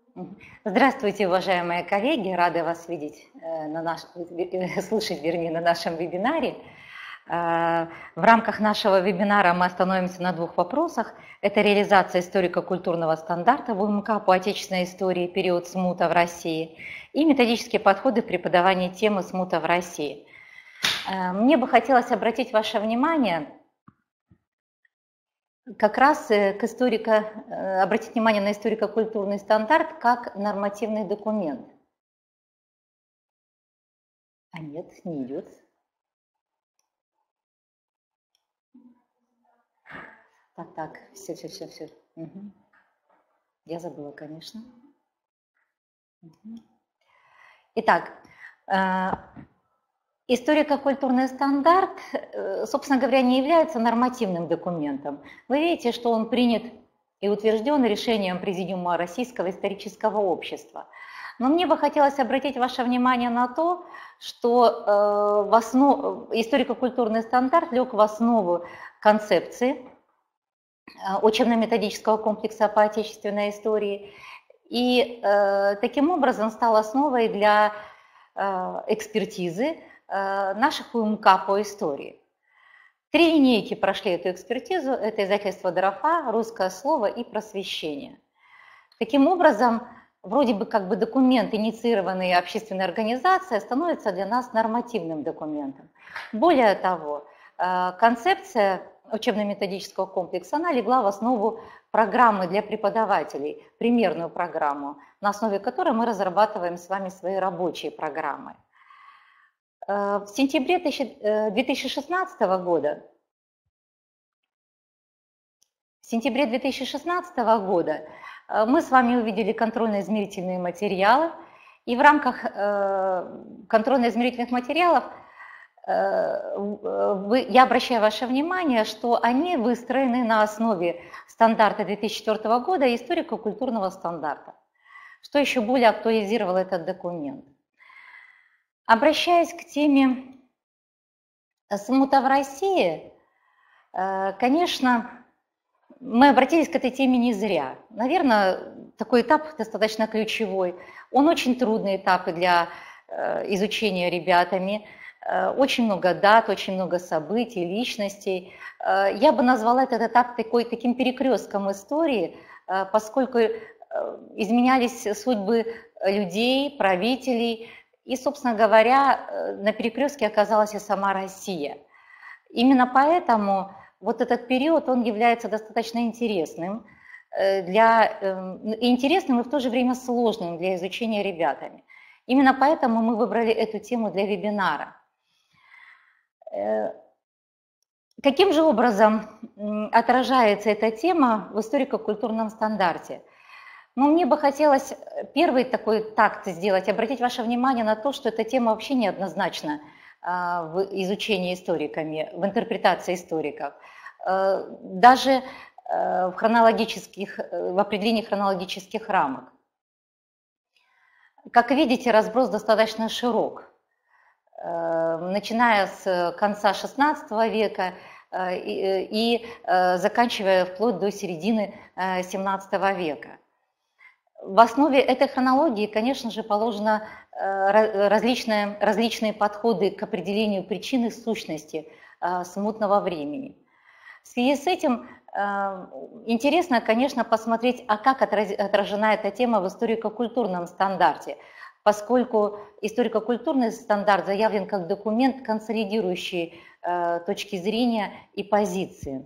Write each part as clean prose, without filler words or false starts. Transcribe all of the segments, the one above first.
Здравствуйте, уважаемые коллеги! Рады вас видеть, слышать, вернее, на нашем вебинаре. В рамках нашего вебинара мы остановимся на двух вопросах. Это реализация историко-культурного стандарта в УМК по отечественной истории период смута в России и методические подходы преподавания темы смута в России. Мне бы хотелось обратить ваше внимание как раз обратить внимание на историко-культурный стандарт как нормативный документ. А нет, не идет. Так, все. Угу. Я забыла, конечно. Угу. Итак, историко-культурный стандарт, собственно говоря, не является нормативным документом. Вы видите, что он принят и утвержден решением Президиума Российского исторического общества. Но мне бы хотелось обратить ваше внимание на то, что историко-культурный стандарт лег в основу концепции учебно-методического комплекса по отечественной истории и таким образом стал основой для экспертизы наших УМК по истории. 3 линейки прошли эту экспертизу, это издательство «Дарафа», «Русское слово» и «Просвещение». Таким образом, вроде бы как бы документ, инициированный общественной организацией, становится для нас нормативным документом. Более того, концепция учебно-методического комплекса, она легла в основу программы для преподавателей, примерную программу, на основе которой мы разрабатываем с вами свои рабочие программы. В сентябре 2016 года мы с вами увидели контрольно-измерительные материалы, и в рамках контрольно-измерительных материалов я обращаю ваше внимание, что они выстроены на основе стандарта 2004 года и историко-культурного стандарта, что еще более актуализировало этот документ. Обращаясь к теме смута в России, конечно, мы обратились к этой теме не зря. Наверное, такой этап достаточно ключевой. Он очень трудный этап для изучения ребятами. Очень много дат, очень много событий, личностей. Я бы назвала этот этап таким перекрестком истории, поскольку изменялись судьбы людей, правителей, и, собственно говоря, на перекрестке оказалась и сама Россия. Именно поэтому вот этот период, он является достаточно интересным, интересным и в то же время сложным для изучения ребятами. Именно поэтому мы выбрали эту тему для вебинара. Каким же образом отражается эта тема в историко-культурном стандарте? Ну, мне бы хотелось первый такой такт сделать, обратить ваше внимание на то, что эта тема вообще неоднозначна в изучении историками, в интерпретации историков. Даже в определении хронологических рамок. Как видите, разброс достаточно широк. Начиная с конца XVI века и заканчивая вплоть до середины XVII века. В основе этой хронологии, конечно же, положены различные подходы к определению причин и сущности смутного времени. В связи с этим интересно, конечно, посмотреть, а как отражена эта тема в историко-культурном стандарте, поскольку историко-культурный стандарт заявлен как документ, консолидирующий точки зрения и позиции.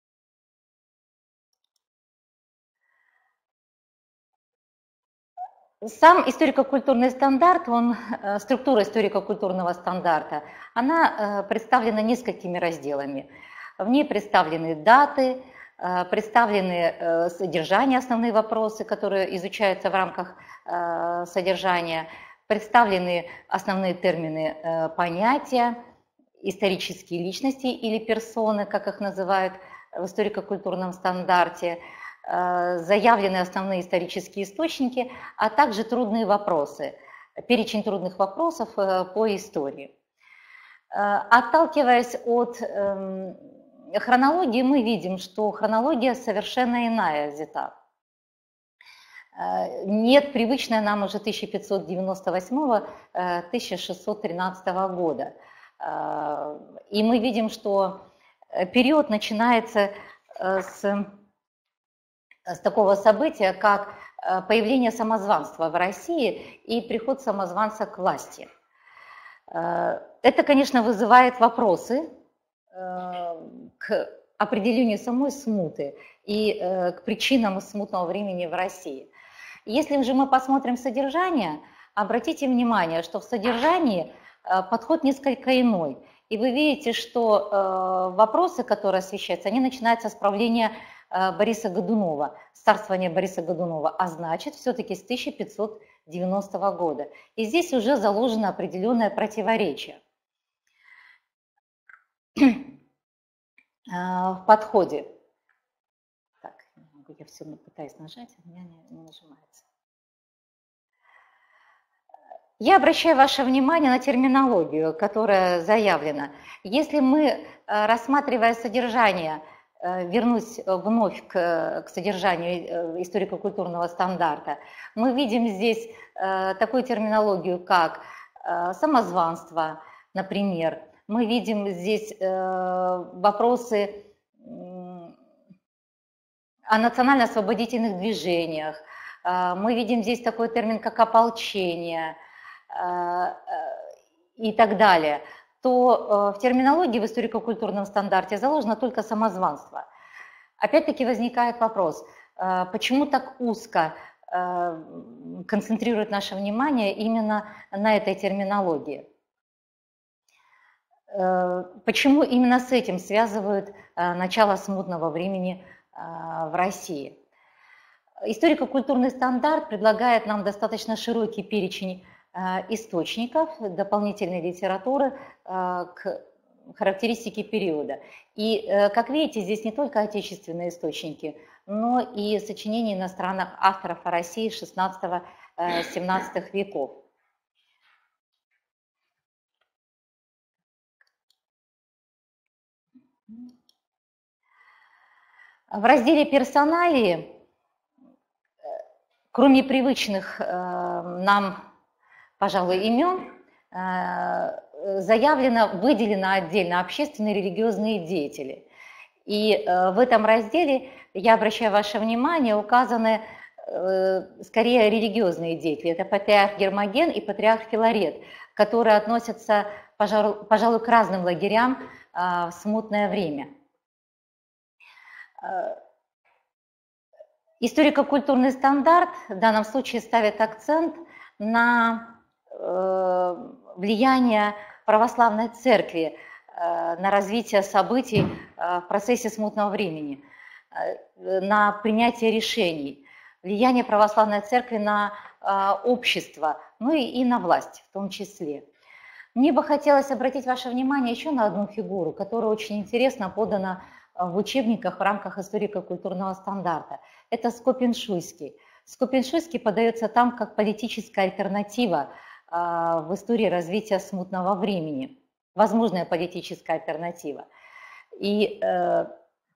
Сам историко-культурный стандарт, структура историко-культурного стандарта, она представлена несколькими разделами. В ней представлены даты, представлены содержание, основные вопросы, которые изучаются в рамках содержания, представлены основные термины, понятия, исторические личности или персоны, как их называют в историко-культурном стандарте, заявлены основные исторические источники, а также трудные вопросы, перечень трудных вопросов по истории. Отталкиваясь от хронологии, мы видим, что хронология совершенно иная взята. нет привычной нам уже 1598-1613 года. И мы видим, что период начинается с такого события, как появление самозванства в России и приход самозванца к власти. Это, конечно, вызывает вопросы к определению самой смуты и к причинам смутного времени в России. Если же мы посмотрим содержание, обратите внимание, что в содержании подход несколько иной. И вы видите, что вопросы, которые освещаются, они начинаются с правления Бориса Годунова, с царствования Бориса Годунова, а значит, все-таки с 1590 года. И здесь уже заложено определенное противоречие в подходе. Так, я все пытаюсь нажать, а у меня не нажимается. Я обращаю ваше внимание на терминологию, которая заявлена. Если мы, рассматривая содержание, вернусь вновь к содержанию историко-культурного стандарта, мы видим здесь такую терминологию, как самозванство, например. Мы видим здесь вопросы о национально-освободительных движениях. Мы видим здесь такой термин, как ополчение и так далее. То в терминологии в историко-культурном стандарте заложено только самозванство. Опять-таки возникает вопрос, почему так узко концентрирует наше внимание именно на этой терминологии? Почему именно с этим связывают начало смутного времени в России? Историко-культурный стандарт предлагает нам достаточно широкий перечень источников дополнительной литературы к характеристике периода. И, как видите, здесь не только отечественные источники, но и сочинения иностранных авторов о России XVI-XVII веков. В разделе «Персоналии», кроме привычных нам, пожалуй, имен, выделено отдельно общественные и религиозные деятели. И в этом разделе, я обращаю ваше внимание, указаны скорее религиозные деятели. Это патриарх Гермоген и патриарх Филарет, которые относятся, пожалуй, к разным лагерям в смутное время. Историко-культурный стандарт в данном случае ставит акцент на влияние православной церкви на развитие событий в процессе смутного времени, на принятие решений, влияние православной церкви на общество, ну и на власть в том числе. Мне бы хотелось обратить ваше внимание еще на одну фигуру, которая очень интересно подана в учебниках в рамках историко-культурного стандарта. Это Скопин-Шуйский. Скопин-Шуйский подается там как политическая альтернатива в истории развития смутного времени, возможная политическая альтернатива. И в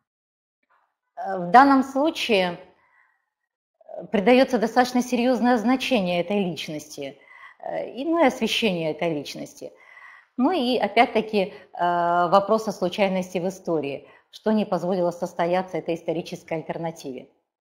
данном случае придается достаточно серьезное значение этой личности, и освещение этой личности. Ну и опять-таки вопрос о случайности в истории, что не позволило состояться этой исторической альтернативе.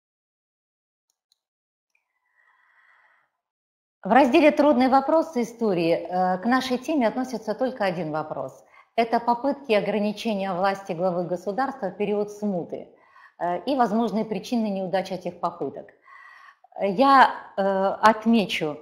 В разделе «Трудные вопросы истории» к нашей теме относится только один вопрос. Это попытки ограничения власти главы государства в период смуты и возможные причины неудач этих попыток. Я отмечу,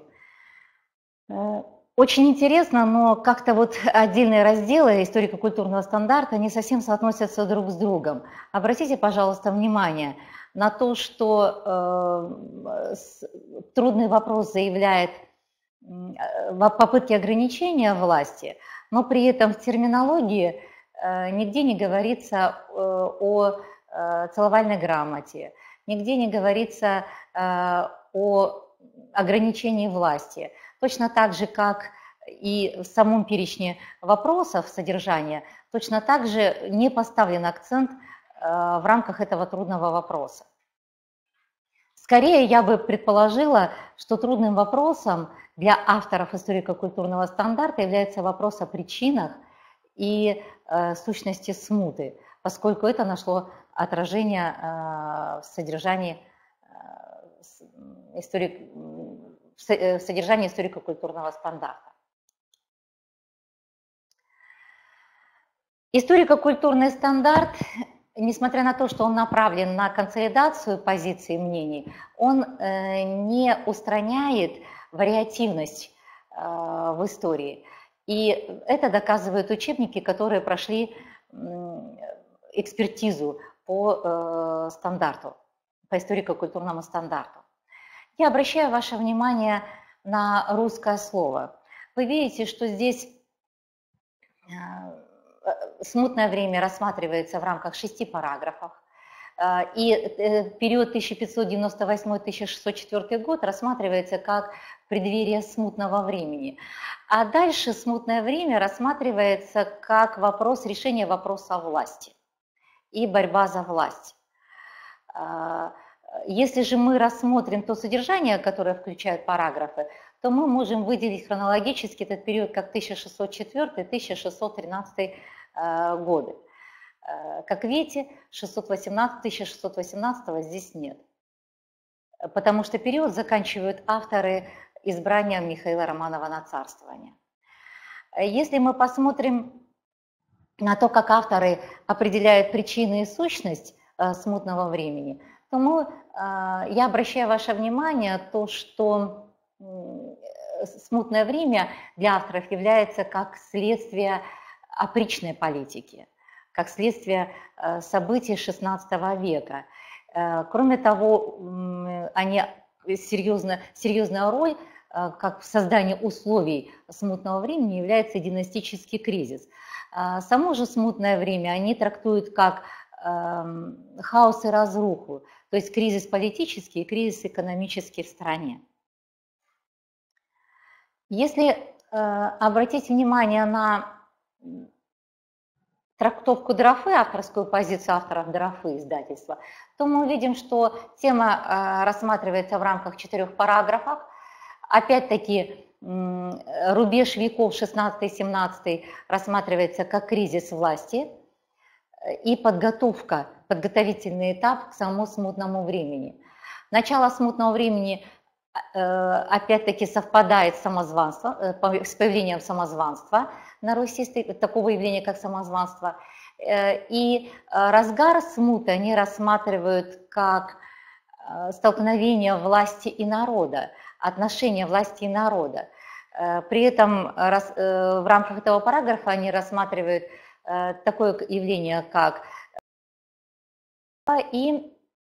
очень интересно, но как-то вот отдельные разделы историко-культурного стандарта не совсем соотносятся друг с другом. Обратите, пожалуйста, внимание на то, что трудный вопрос заявляет попытки ограничения власти, но при этом в терминологии нигде не говорится о целовальной грамоте, нигде не говорится о ограничении власти. Точно так же, как и в самом перечне вопросов содержания, точно так же не поставлен акцент в рамках этого трудного вопроса. Скорее, я бы предположила, что трудным вопросом для авторов историко-культурного стандарта является вопрос о причинах и сущности смуты, поскольку это нашло отражение в содержании историко-культурного стандарта. Историко-культурный стандарт, несмотря на то, что он направлен на консолидацию позиций и мнений, он не устраняет вариативность в истории. И это доказывают учебники, которые прошли экспертизу по стандарту, по историко-культурному стандарту. Я обращаю ваше внимание на русское слово. Вы видите, что здесь смутное время рассматривается в рамках 6 параграфов, и период 1598-1604 год рассматривается как преддверие смутного времени. А дальше смутное время рассматривается как вопрос решения вопроса о власти и борьба за власть. Если же мы рассмотрим то содержание, которое включает параграфы, то мы можем выделить хронологически этот период как 1604-1613 годы. Как видите, 1618 здесь нет, потому что период заканчивают авторы избрания Михаила Романова на царствование. Если мы посмотрим на то, как авторы определяют причины и сущность смутного времени, то я обращаю ваше внимание на то, что смутное время для авторов является как следствие опричной политики, как следствие событий XVI века. Кроме того, они серьезная роль, как в создании условий смутного времени, является династический кризис. Само же смутное время они трактуют как хаос и разруху, то есть кризис политический и кризис экономический в стране. Если обратить внимание на трактовку Дорофе, авторскую позицию авторов Дорофе издательства, то мы увидим, что тема рассматривается в рамках 4 параграфов. Опять-таки, рубеж веков 16-17 рассматривается как кризис власти и подготовительный этап к самому смутному времени. Начало смутного времени опять-таки совпадает с появлением самозванства на Руси, такого явления, как самозванство. И разгар смуты они рассматривают как столкновение власти и народа, отношения власти и народа. При этом в рамках этого параграфа они рассматривают такое явление, как и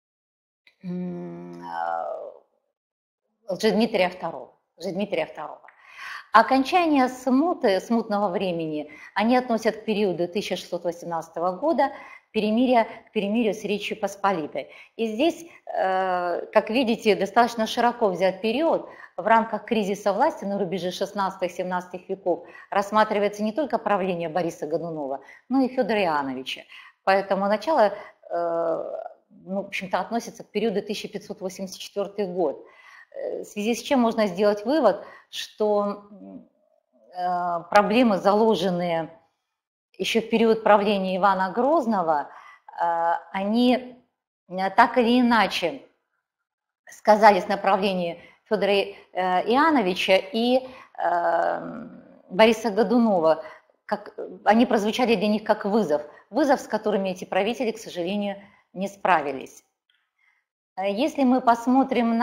Лжедмитрия II. Окончание смутного времени они относят к периоду 1618 года, к перемирию с Речью Посполитой. И здесь, как видите, достаточно широко взят период. В рамках кризиса власти на рубеже 16-17 веков рассматривается не только правление Бориса Годунова, но и Федора Иоанновича. Поэтому начало, в общем-то, относится к периоду 1584 год. В связи с чем можно сделать вывод, что проблемы, заложенные еще в период правления Ивана Грозного, они так или иначе сказались на правлении Федора Иоанновича и Бориса Годунова. Они прозвучали для них как вызов, с которыми эти правители, к сожалению, не справились. Если мы посмотрим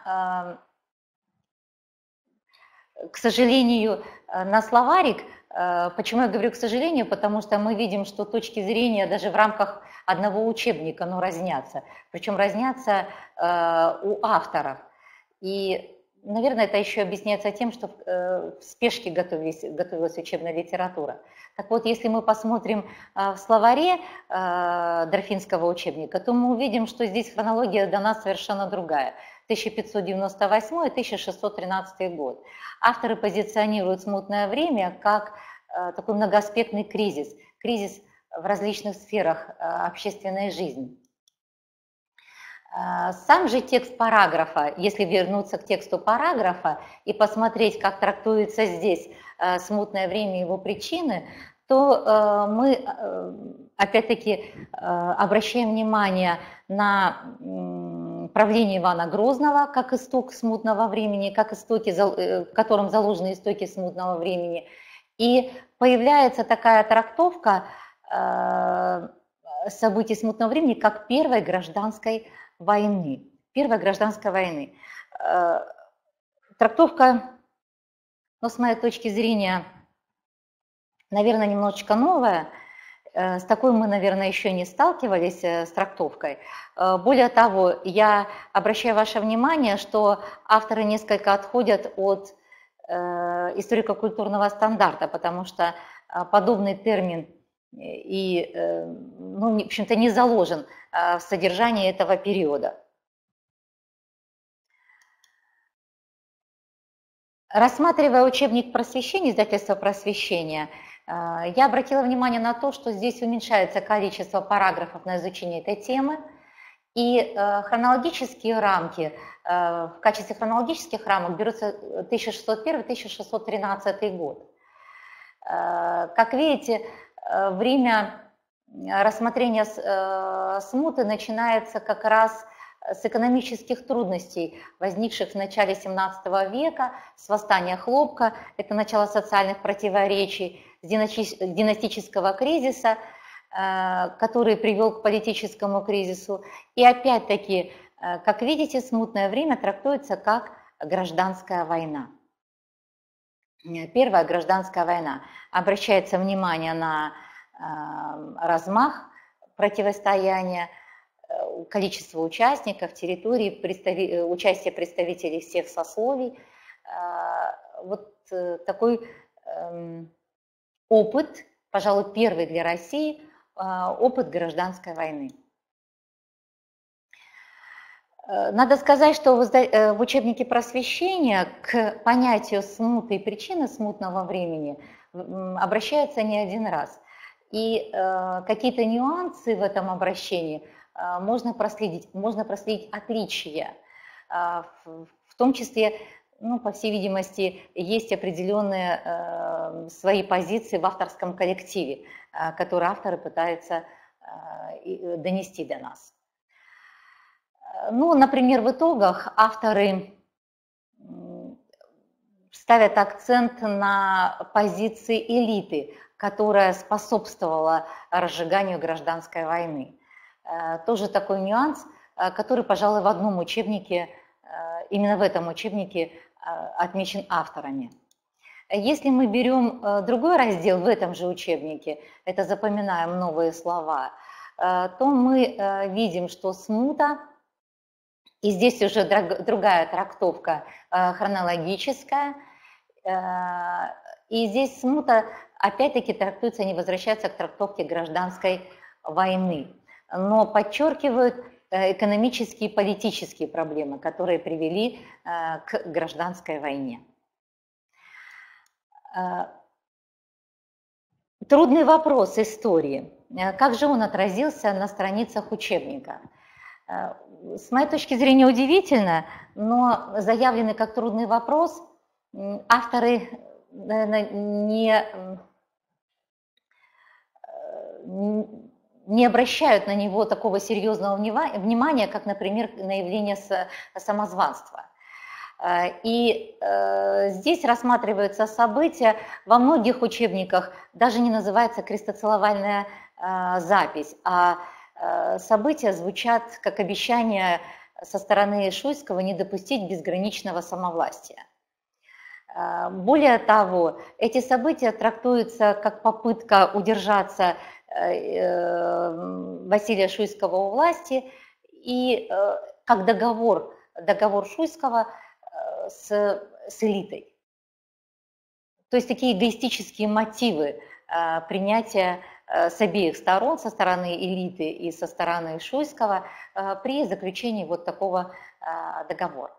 к сожалению, на словарик, почему я говорю к сожалению, потому что мы видим, что точки зрения даже в рамках одного учебника разнятся, причем разнятся у авторов. И, наверное, это еще объясняется тем, что в спешке готовилась учебная литература. Так вот, если мы посмотрим в словаре Дорфинского учебника, то мы увидим, что здесь хронология дана совершенно другая. 1598-1613 год. Авторы позиционируют смутное время как такой многоаспектный кризис в различных сферах общественной жизни. Сам же текст параграфа, если вернуться к тексту параграфа и посмотреть, как трактуется здесь смутное время и его причины, то мы опять-таки обращаем внимание на правление Ивана Грозного как исток смутного времени, как истоки, в котором заложены истоки смутного времени. И появляется такая трактовка событий смутного времени как первой гражданской войны. Первой гражданской войны. Трактовка, ну, с моей точки зрения, наверное, немножечко новая. С такой мы, наверное, еще не сталкивались с трактовкой. Более того, я обращаю ваше внимание, что авторы несколько отходят от историко-культурного стандарта, потому что подобный термин и, ну, в общем-то, не заложен в содержании этого периода. Рассматривая учебник просвещения, издательство «Просвещение», я обратила внимание на то, что здесь уменьшается количество параграфов на изучение этой темы, и хронологические рамки, в качестве хронологических рамок берутся 1601-1613 год. Как видите, время рассмотрения смуты начинается как раз с экономических трудностей, возникших в начале 17 века, с восстания Хлопка, это начало социальных противоречий, с династического кризиса, который привел к политическому кризису. И опять-таки, как видите, смутное время трактуется как гражданская война. Первая гражданская война. Обращается внимание на размах противостояния, количество участников, территории, участие представителей всех сословий. Вот такой опыт, пожалуй, первый для России, опыт гражданской войны. Надо сказать, что в учебнике просвещения к понятию смуты и причины смутного времени обращаются не один раз. И какие-то нюансы в этом обращении можно проследить отличия. В том числе, ну, по всей видимости, есть определенные свои позиции в авторском коллективе, которые авторы пытаются донести до нас. Ну, например, в итогах авторы ставят акцент на позиции элиты, которая способствовала разжиганию гражданской войны. Тоже такой нюанс, который, пожалуй, в одном учебнике, именно в этом учебнике отмечен авторами. Если мы берем другой раздел в этом же учебнике, это запоминаем новые слова, то мы видим, что смута, и здесь уже другая трактовка хронологическая, и здесь смута опять-таки трактуется, не возвращается к трактовке гражданской войны, но подчеркивают экономические и политические проблемы, которые привели к гражданской войне. Трудный вопрос истории. Как же он отразился на страницах учебника? С моей точки зрения удивительно, но заявленный как трудный вопрос, авторы, наверное, не обращают на него такого серьезного внимания, как, например, на явление самозванства. И здесь рассматриваются события, во многих учебниках даже не называется крестоцеловальная запись, а события звучат как обещание со стороны Шуйского не допустить безграничного самовластия. Более того, эти события трактуются как попытка удержаться Василия Шуйского у власти и как договор Шуйского с элитой. То есть такие эгоистические мотивы принятия с обеих сторон, со стороны элиты и со стороны Шуйского, при заключении вот такого договора.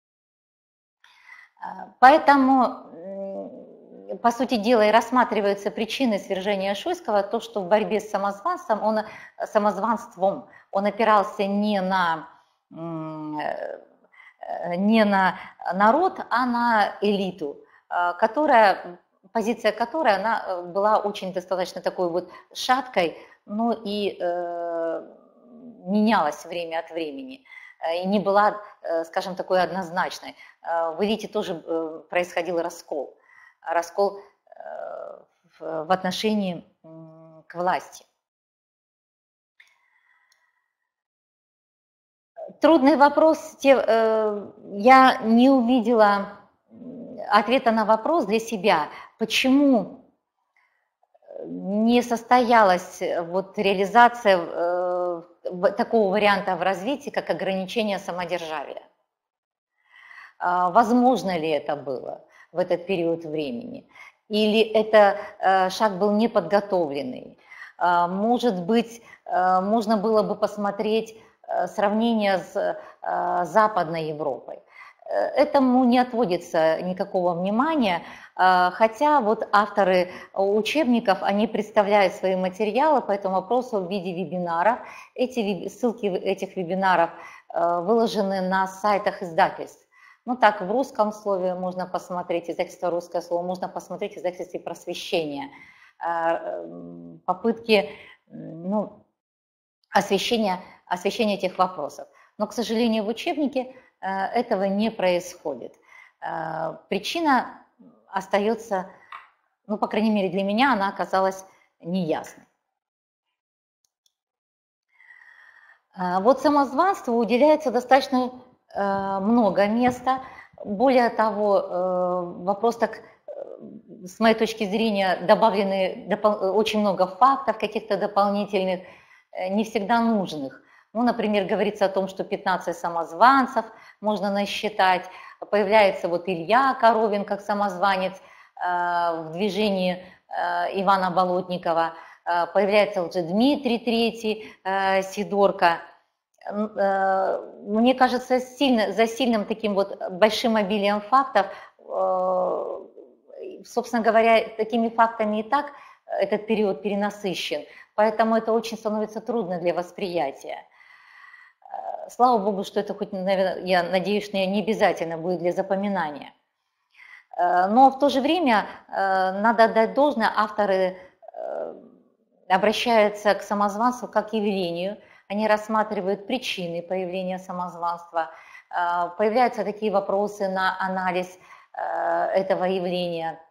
Поэтому, по сути дела, и рассматриваются причины свержения Шуйского, то, что в борьбе с самозванством он опирался не на не на народ, а на элиту, позиция которой она была очень достаточно такой вот шаткой, но и менялась время от времени, и не была, скажем, такой однозначной. В элите тоже происходил раскол в отношении к власти. Трудный вопрос. Я не увидела ответа на вопрос для себя, почему не состоялась вот реализация такого варианта в развитии, как ограничение самодержавия. Возможно ли это было в этот период времени? Или это шаг был неподготовленный? Может быть, можно было бы посмотреть сравнение с Западной Европой. Этому не отводится никакого внимания, хотя вот авторы учебников, они представляют свои материалы по этому вопросу в виде вебинаров. Ссылки этих вебинаров выложены на сайтах издательств. Ну так, в русском слове можно посмотреть, издательство «Русское слово», можно посмотреть издательство «Просвещение». Попытки освещения этих вопросов. Но, к сожалению, в учебнике этого не происходит. Причина остается, ну, по крайней мере, для меня она оказалась неясной. Вот самозванству уделяется достаточно много места. Более того, вопрос так, с моей точки зрения, добавлены очень много фактов каких-то дополнительных, не всегда нужных. Ну, например, говорится о том, что 15 самозванцев можно насчитать. Появляется вот Илья Коровин как самозванец в движении Ивана Болотникова. Появляется уже Дмитрий III Сидорко. Мне кажется, за сильным таким вот большим обилием фактов, собственно говоря, такими фактами и так этот период перенасыщен, поэтому это очень становится трудно для восприятия. Слава Богу, что это хоть, наверное, я надеюсь, что не обязательно будет для запоминания. Но в то же время надо отдать должное, авторы обращаются к самозванству как к явлению, они рассматривают причины появления самозванства, появляются такие вопросы на анализ этого явления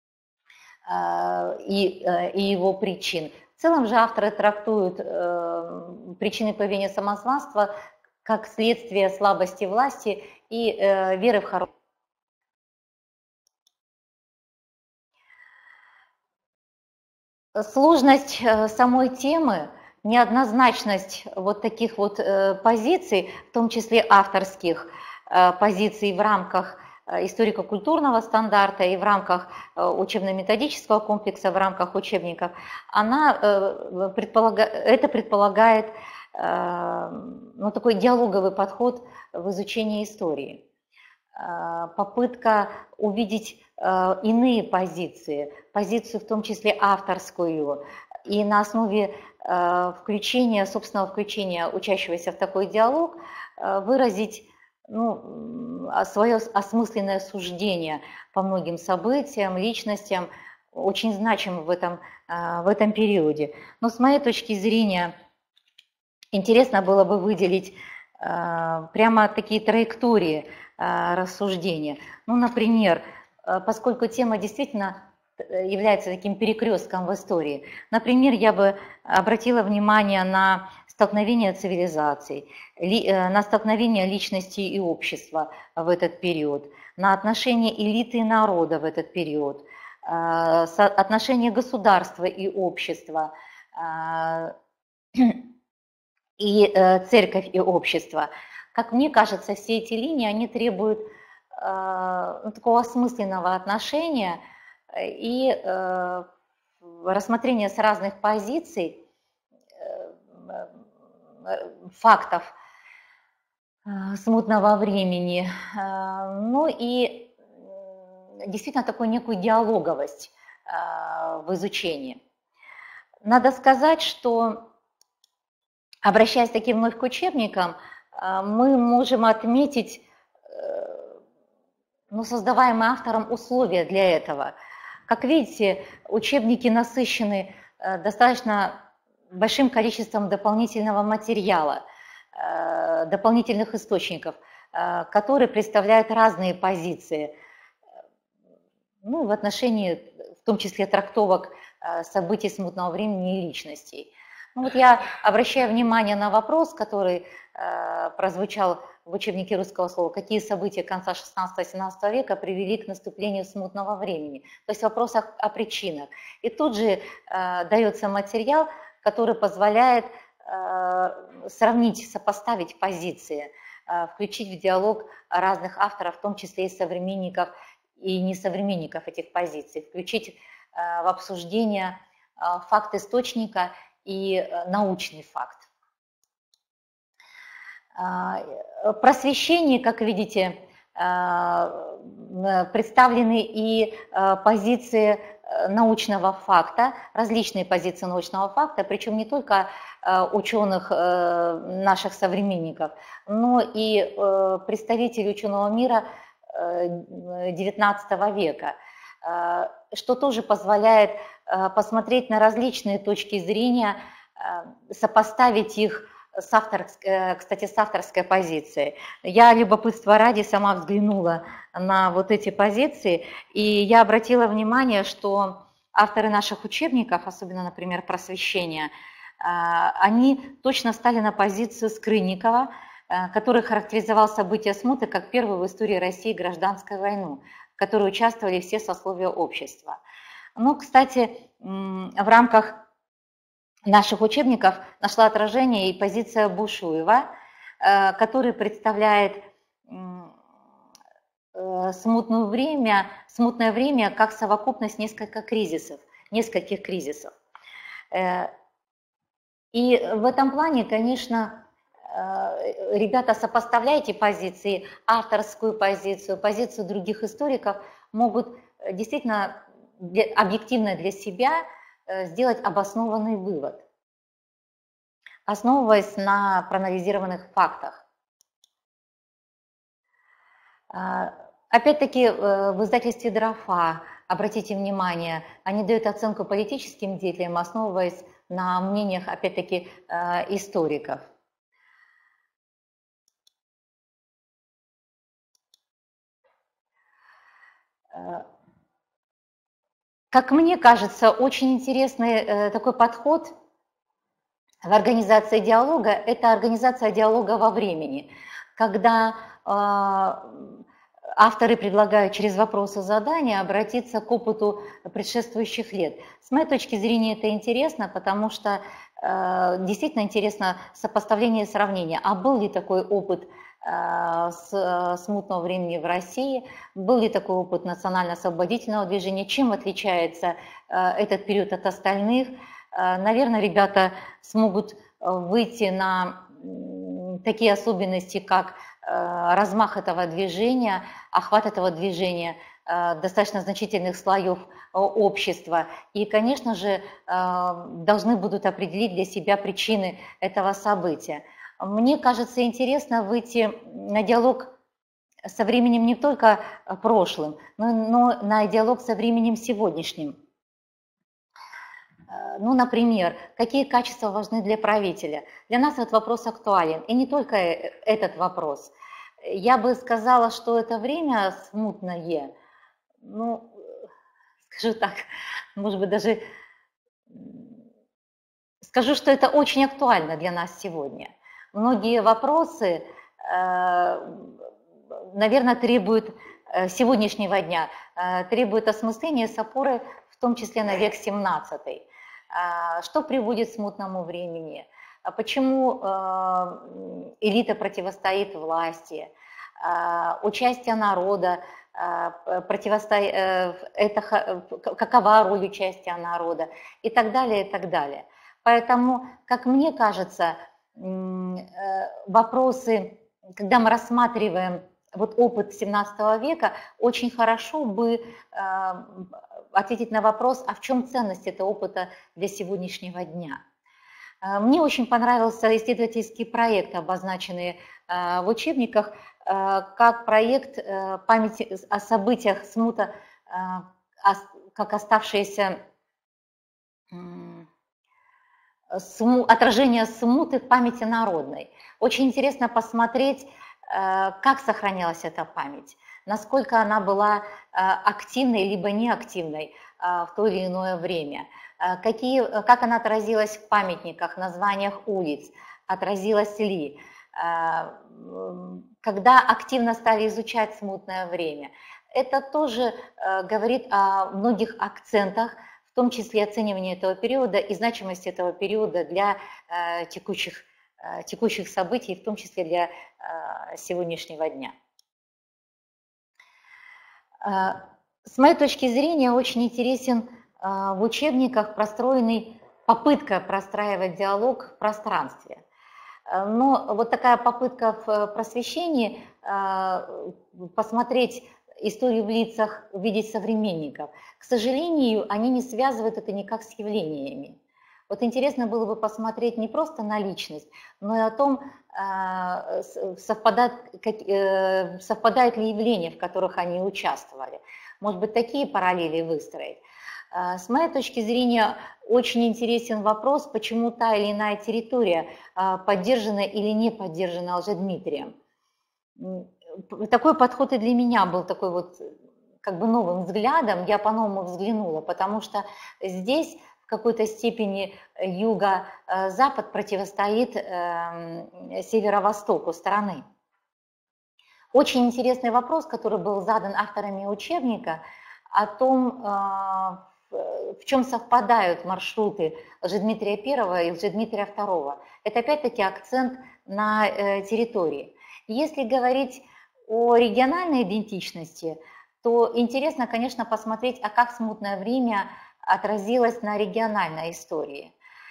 и его причин. В целом же авторы трактуют причины появления самозванства как следствие слабости власти и веры в хорошее. Сложность самой темы, неоднозначность вот таких вот позиций, в том числе авторских позиций в рамках историко-культурного стандарта и в рамках учебно-методического комплекса, в рамках учебников, это предполагает такой диалоговый подход в изучении истории. Попытка увидеть иные позиции, позицию в том числе авторскую, и на основе собственного включения учащегося в такой диалог выразить свое осмысленное суждение по многим событиям, личностям, очень значимым в этом периоде. Но с моей точки зрения интересно было бы выделить прямо такие траектории рассуждения. Ну, например, поскольку тема действительно является таким перекрестком в истории, например, я бы обратила внимание на столкновение цивилизаций, на столкновение личности и общества в этот период, на отношения элиты и народа в этот период, отношения государства и общества, и церковь и общество. Как мне кажется, все эти линии, они требуют такого осмысленного отношения и рассмотрения с разных позиций фактов смутного времени, ну и действительно такую некую диалоговость в изучении. Надо сказать, что, обращаясь таки вновь к учебникам, мы можем отметить создаваемые автором условия для этого. Как видите, учебники насыщены достаточно большим количеством дополнительного материала, дополнительных источников, которые представляют разные позиции, в отношении, в том числе, трактовок событий смутного времени и личностей. Я обращаю внимание на вопрос, который прозвучал в учебнике русского слова, какие события конца 16-17 века привели к наступлению смутного времени. То есть вопрос о причинах. И тут же дается материал, который позволяет сравнить, сопоставить позиции, включить в диалог разных авторов, в том числе и современников, и несовременников этих позиций, включить в обсуждение факт источника и научный факт. В просвещении, как видите, представлены и позиции научного факта, различные позиции научного факта, причем не только ученых наших современников, но и представителей ученого мира XIX века, что тоже позволяет посмотреть на различные точки зрения, сопоставить их с авторской позицией. Я, любопытство ради, сама взглянула на вот эти позиции, и я обратила внимание, что авторы наших учебников, особенно, например, «Просвещение», они точно стали на позицию Скрынникова, который характеризовал события смуты как первую в истории России гражданскую войну, в которой участвовали все сословия общества. Кстати, в рамках наших учебников нашла отражение и позиция Бушуева, который представляет смутное время как совокупность нескольких кризисов. И в этом плане, конечно, ребята, сопоставляйте позиции, авторскую позицию, позицию других историков, могут действительно объективно для себя сделать обоснованный вывод, основываясь на проанализированных фактах. Опять-таки в издательстве «Дрофа», обратите внимание, они дают оценку политическим деятелям, основываясь на мнениях, опять-таки, историков. Как мне кажется, очень интересный такой подход в организации диалога – это организация диалога во времени, когда авторы предлагают через вопросы задания обратиться к опыту предшествующих лет. С моей точки зрения это интересно, потому что действительно интересно сопоставление и сравнение. А был ли такой опыт смутного времени в России, был ли такой опыт национально-освободительного движения, чем отличается этот период от остальных. Наверное, ребята смогут выйти на такие особенности, как размах этого движения, охват этого движения, достаточно значительных слоев общества. И, конечно же, должны будут определить для себя причины этого события. Мне кажется, интересно выйти на диалог со временем не только прошлым, но на диалог со временем сегодняшним. Например, какие качества важны для правителя? Для нас этот вопрос актуален, и не только этот вопрос. Я бы сказала, что это время смутное, скажу так, может быть, даже скажу, что это очень актуально для нас сегодня. Многие вопросы, наверное, требуют сегодняшнего дня, требуют осмысления с опорой, в том числе на век 17. Что приводит к смутному времени? Почему элита противостоит власти? Участие народа, какова роль участия народа? И так далее, и так далее. Поэтому, как мне кажется, вопросы, когда мы рассматриваем опыт 17 века, очень хорошо бы ответить на вопрос, а в чем ценность этого опыта для сегодняшнего дня. Мне очень понравился исследовательский проект, обозначенный в учебниках как проект памяти о событиях смута, как оставшиеся отражение смуты в памяти народной. Очень интересно посмотреть, как сохранялась эта память, насколько она была активной либо неактивной в то или иное время, как она отразилась в памятниках, названиях улиц, отразилась ли, когда активно стали изучать смутное время. Это тоже говорит о многих акцентах, в том числе оценивание этого периода и значимость этого периода для текущих событий, в том числе для сегодняшнего дня. С моей точки зрения, очень интересен в учебниках попытка простраивать диалог в пространстве. Но вот такая попытка в просвещении посмотреть историю в лицах, увидеть современников, к сожалению, они не связывают это никак с явлениями. Вот интересно было бы посмотреть не просто на личность, но и о том, совпадают ли явления, в которых они участвовали. Может быть, такие параллели выстроить. С моей точки зрения, очень интересен вопрос, почему та или иная территория поддержана или не поддержана Лжедмитрием. Такой подход и для меня был такой вот как бы новым взглядом, я по-новому взглянула, потому что здесь в какой-то степени юго-запад противостоит северо-востоку страны. Очень интересный вопрос, который был задан авторами учебника, о том, в чем совпадают маршруты Лжедмитрия I и Лжедмитрия II. Это опять-таки акцент на территории. Если говорить о региональной идентичности, то интересно, конечно, посмотреть, а как смутное время отразилось на региональной истории.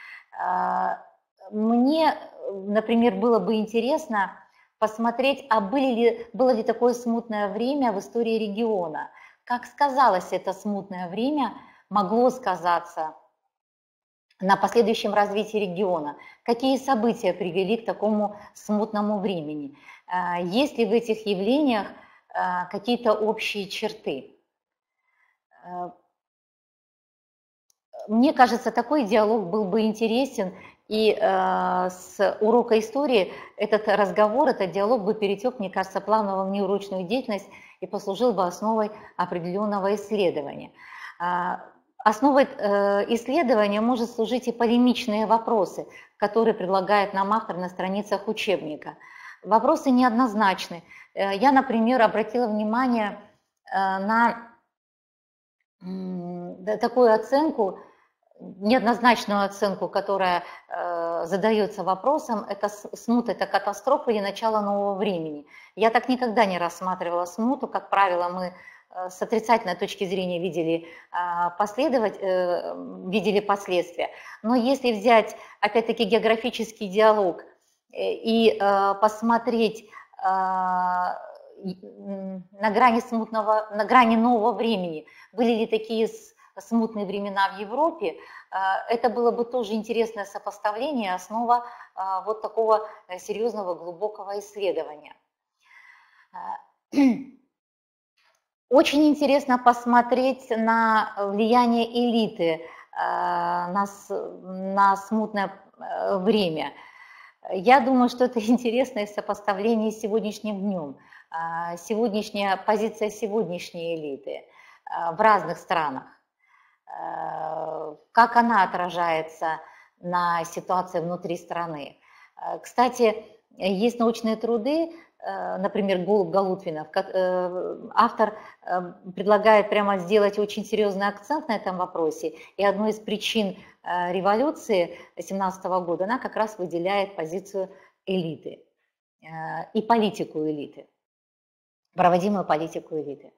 Мне, например, было бы интересно посмотреть, а было ли такое смутное время в истории региона, как сказалось это смутное время, могло сказаться на последующем развитии региона, какие события привели к такому смутному времени, есть ли в этих явлениях какие-то общие черты. Мне кажется, такой диалог был бы интересен, и с урока истории этот разговор, этот диалог бы перетек, мне кажется, плавно во внеурочную деятельность и послужил бы основой определенного исследования. Основой исследования может служить и полемичные вопросы, которые предлагает нам автор на страницах учебника. Вопросы неоднозначны. Я, например, обратила внимание на такую оценку, неоднозначную оценку, которая задается вопросом, это смута, это катастрофа или начало нового времени. Я так никогда не рассматривала смуту, как правило, мы с отрицательной точки зрения видели последствия. Но если взять, опять-таки, географический диалог и посмотреть на грани нового времени, были ли такие смутные времена в Европе, это было бы тоже интересное сопоставление, основа вот такого серьезного глубокого исследования. Очень интересно посмотреть на влияние элиты на смутное время. Я думаю, что это интересное сопоставление с сегодняшним днем, сегодняшняя позиция сегодняшней элиты в разных странах, как она отражается на ситуации внутри страны. Кстати, есть научные труды, например, Голуб-Галутвинов, автор предлагает прямо сделать очень серьезный акцент на этом вопросе, и одной из причин революции 1917 года она как раз выделяет позицию элиты и политику элиты, проводимую политику элиты.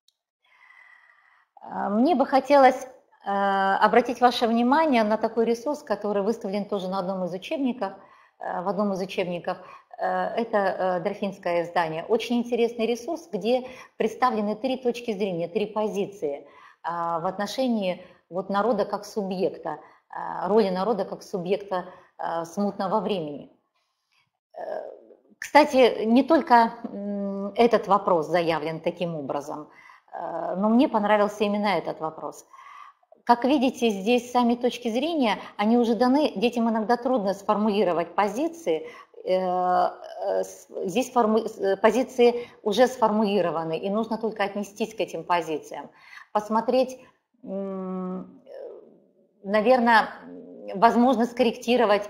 Мне бы хотелось обратить ваше внимание на такой ресурс, который выставлен тоже на одном из учебников, в одном из учебников. Это Дорфинское издание. Очень интересный ресурс, где представлены 3 точки зрения, 3 позиции в отношении вот народа как субъекта, роли народа как субъекта смутного времени. Кстати, не только этот вопрос заявлен таким образом, но мне понравился именно этот вопрос. Как видите, здесь сами точки зрения, они уже даны, детям иногда трудно сформулировать позиции, здесь позиции уже сформулированы, и нужно только отнестись к этим позициям, посмотреть, наверное, возможно скорректировать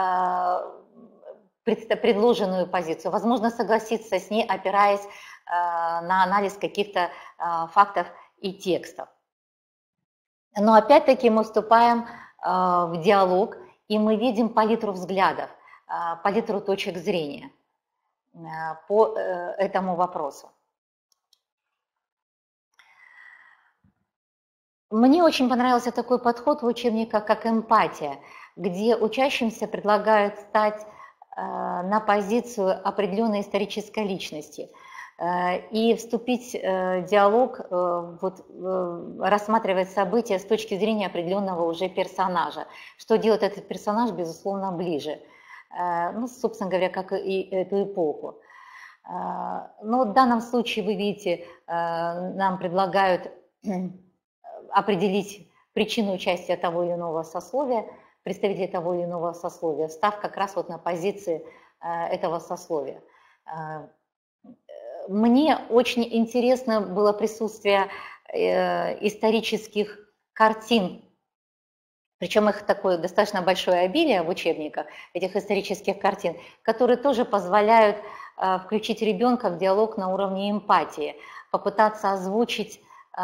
предложенную позицию, возможно согласиться с ней, опираясь на анализ каких-то фактов и текстов. Но опять-таки мы вступаем в диалог, и мы видим палитру взглядов, палитру точек зрения по этому вопросу. Мне очень понравился такой подход в учебниках, как эмпатия, где учащимся предлагают стать на позицию определенной исторической личности и вступить в диалог, рассматривать события с точки зрения определенного уже персонажа. Что делает этот персонаж, безусловно, ближе. Ну, собственно говоря, как и эту эпоху. Но в данном случае, вы видите, нам предлагают определить причину участия того или иного сословия, представителей того или иного сословия, встав как раз вот на позиции этого сословия. Мне очень интересно было присутствие исторических картин, причем их такое достаточно большое обилие в учебниках, этих исторических картин, которые тоже позволяют включить ребенка в диалог на уровне эмпатии, попытаться озвучить,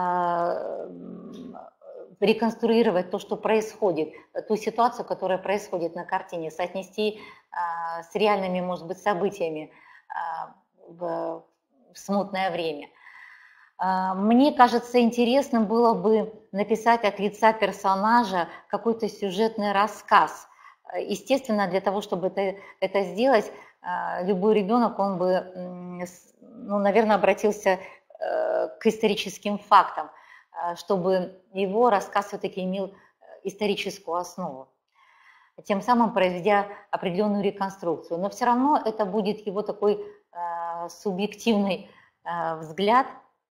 реконструировать то, что происходит, ту ситуацию, которая происходит на картине, соотнести с реальными, может быть, событиями в смутное время. Мне кажется, интересным было бы написать от лица персонажа какой-то сюжетный рассказ. Естественно, для того, чтобы это сделать, любой ребенок, он бы, ну, наверное, обратился к историческим фактам, чтобы его рассказ все-таки имел историческую основу, тем самым произведя определенную реконструкцию. Но все равно это будет его такой субъективный взгляд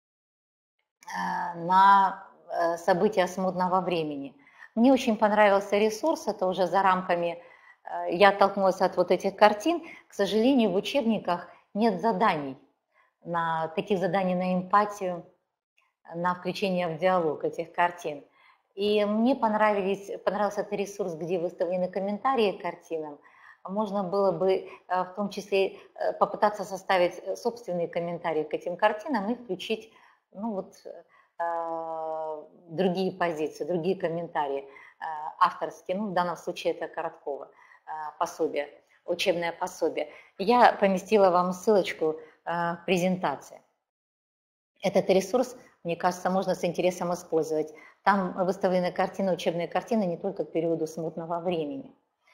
на события смутного времени. Мне очень понравился ресурс, это уже за рамками, я оттолкнулась от вот этих картин. К сожалению, в учебниках нет заданий, таких заданий на эмпатию, на включение в диалог этих картин. И мне понравился этот ресурс, где выставлены комментарии к картинам. Можно было бы в том числе попытаться составить собственные комментарии к этим картинам и включить, ну, вот, другие позиции, другие комментарии авторские. Ну, в данном случае это Короткова пособие, учебное пособие. Я поместила вам ссылочку в презентации. Этот ресурс, мне кажется, можно с интересом использовать. Там выставлены картины, учебные картины не только к периоду смутного времени.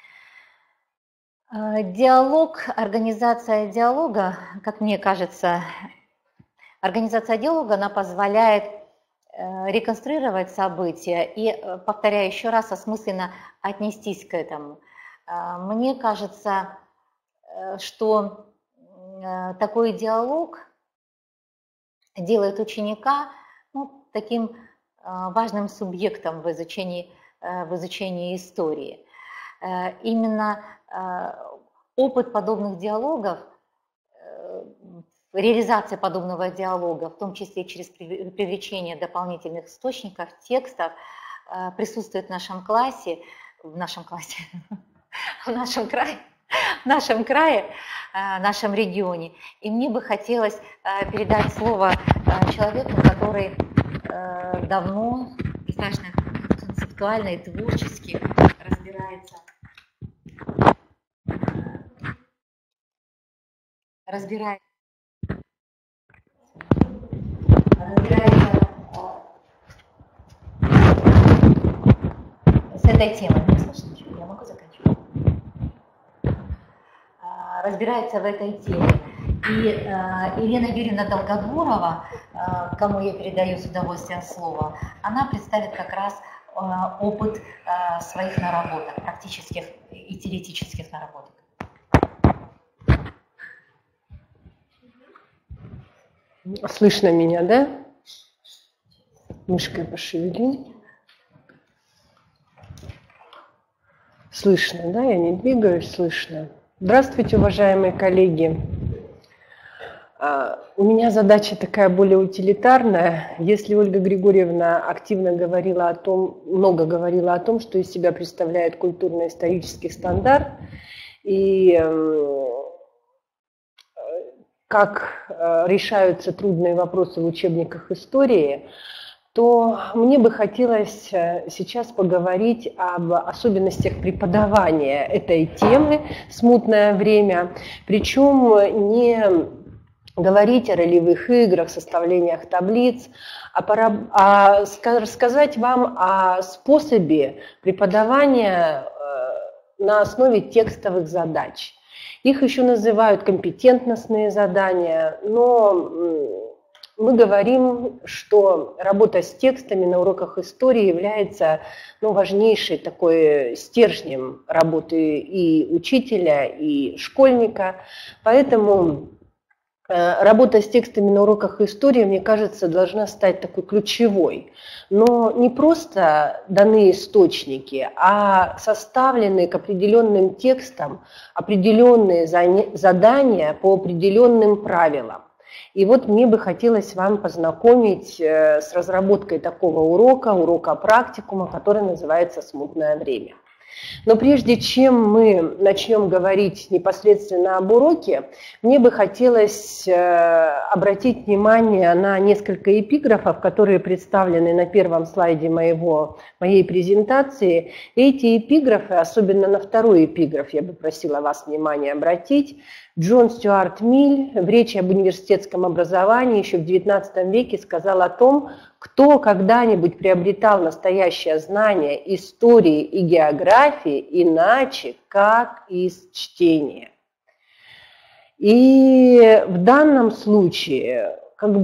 Диалог, организация диалога, как мне кажется, организация диалога, она позволяет реконструировать события и, повторяю еще раз, осмысленно отнестись к этому. Мне кажется, что такой диалог делает ученика, ну, таким важным субъектом в изучении истории. Именно опыт подобных диалогов, реализация подобного диалога, в том числе через привлечение дополнительных источников, текстов, присутствует в нашем крае, в нашем регионе. И мне бы хотелось передать слово человеку, который давно достаточно концептуально и творчески разбирается с этой темой. Не слышно ничего? Я могу заканчивать? Разбирается в этой теме. И Елена Юрьевна Долгодворова, кому я передаю с удовольствием слово, она представит как раз опыт своих наработок, практических и теоретических наработок. Слышно меня, да? Мышкой пошевели. Слышно, да? Я не двигаюсь, слышно. Здравствуйте, уважаемые коллеги. У меня задача такая более утилитарная. Если Ольга Григорьевна активно говорила о том, много говорила о том, что из себя представляет культурно-исторический стандарт, и как решаются трудные вопросы в учебниках истории, то мне бы хотелось сейчас поговорить об особенностях преподавания этой темы «Смутное время», причем не говорить о ролевых играх, составлениях таблиц, а рассказать вам о способе преподавания на основе текстовых задач. Их еще называют компетентностные задания, но мы говорим, что работа с текстами на уроках истории является важнейшей такой стержнем работы и учителя, и школьника. Поэтому работа с текстами на уроках истории, мне кажется, должна стать такой ключевой. Но не просто даны источники, а составленные к определенным текстам определенные задания по определенным правилам. И вот мне бы хотелось вам познакомить с разработкой такого урока практикума, который называется «Смутное время». Но прежде чем мы начнем говорить непосредственно об уроке, мне бы хотелось обратить внимание на несколько эпиграфов, которые представлены на первом слайде моей презентации. Эти эпиграфы, особенно на второй эпиграф, я бы просила вас внимание обратить. Джон Стюарт Миль в речи об университетском образовании еще в XIX веке сказал о том, кто когда-нибудь приобретал настоящее знание истории и географии иначе, как из чтения. И в данном случае,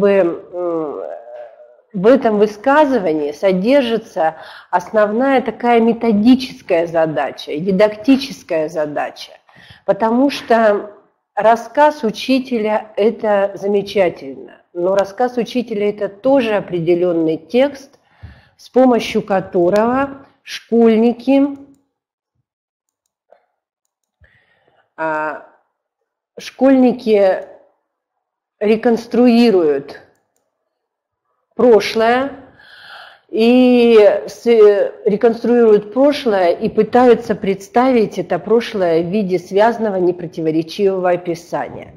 в этом высказывании содержится основная такая методическая задача, дидактическая задача, потому что рассказ учителя – это замечательно, но рассказ учителя – это тоже определенный текст, с помощью которого школьники реконструируют прошлое, и пытаются представить это прошлое в виде связанного непротиворечивого описания.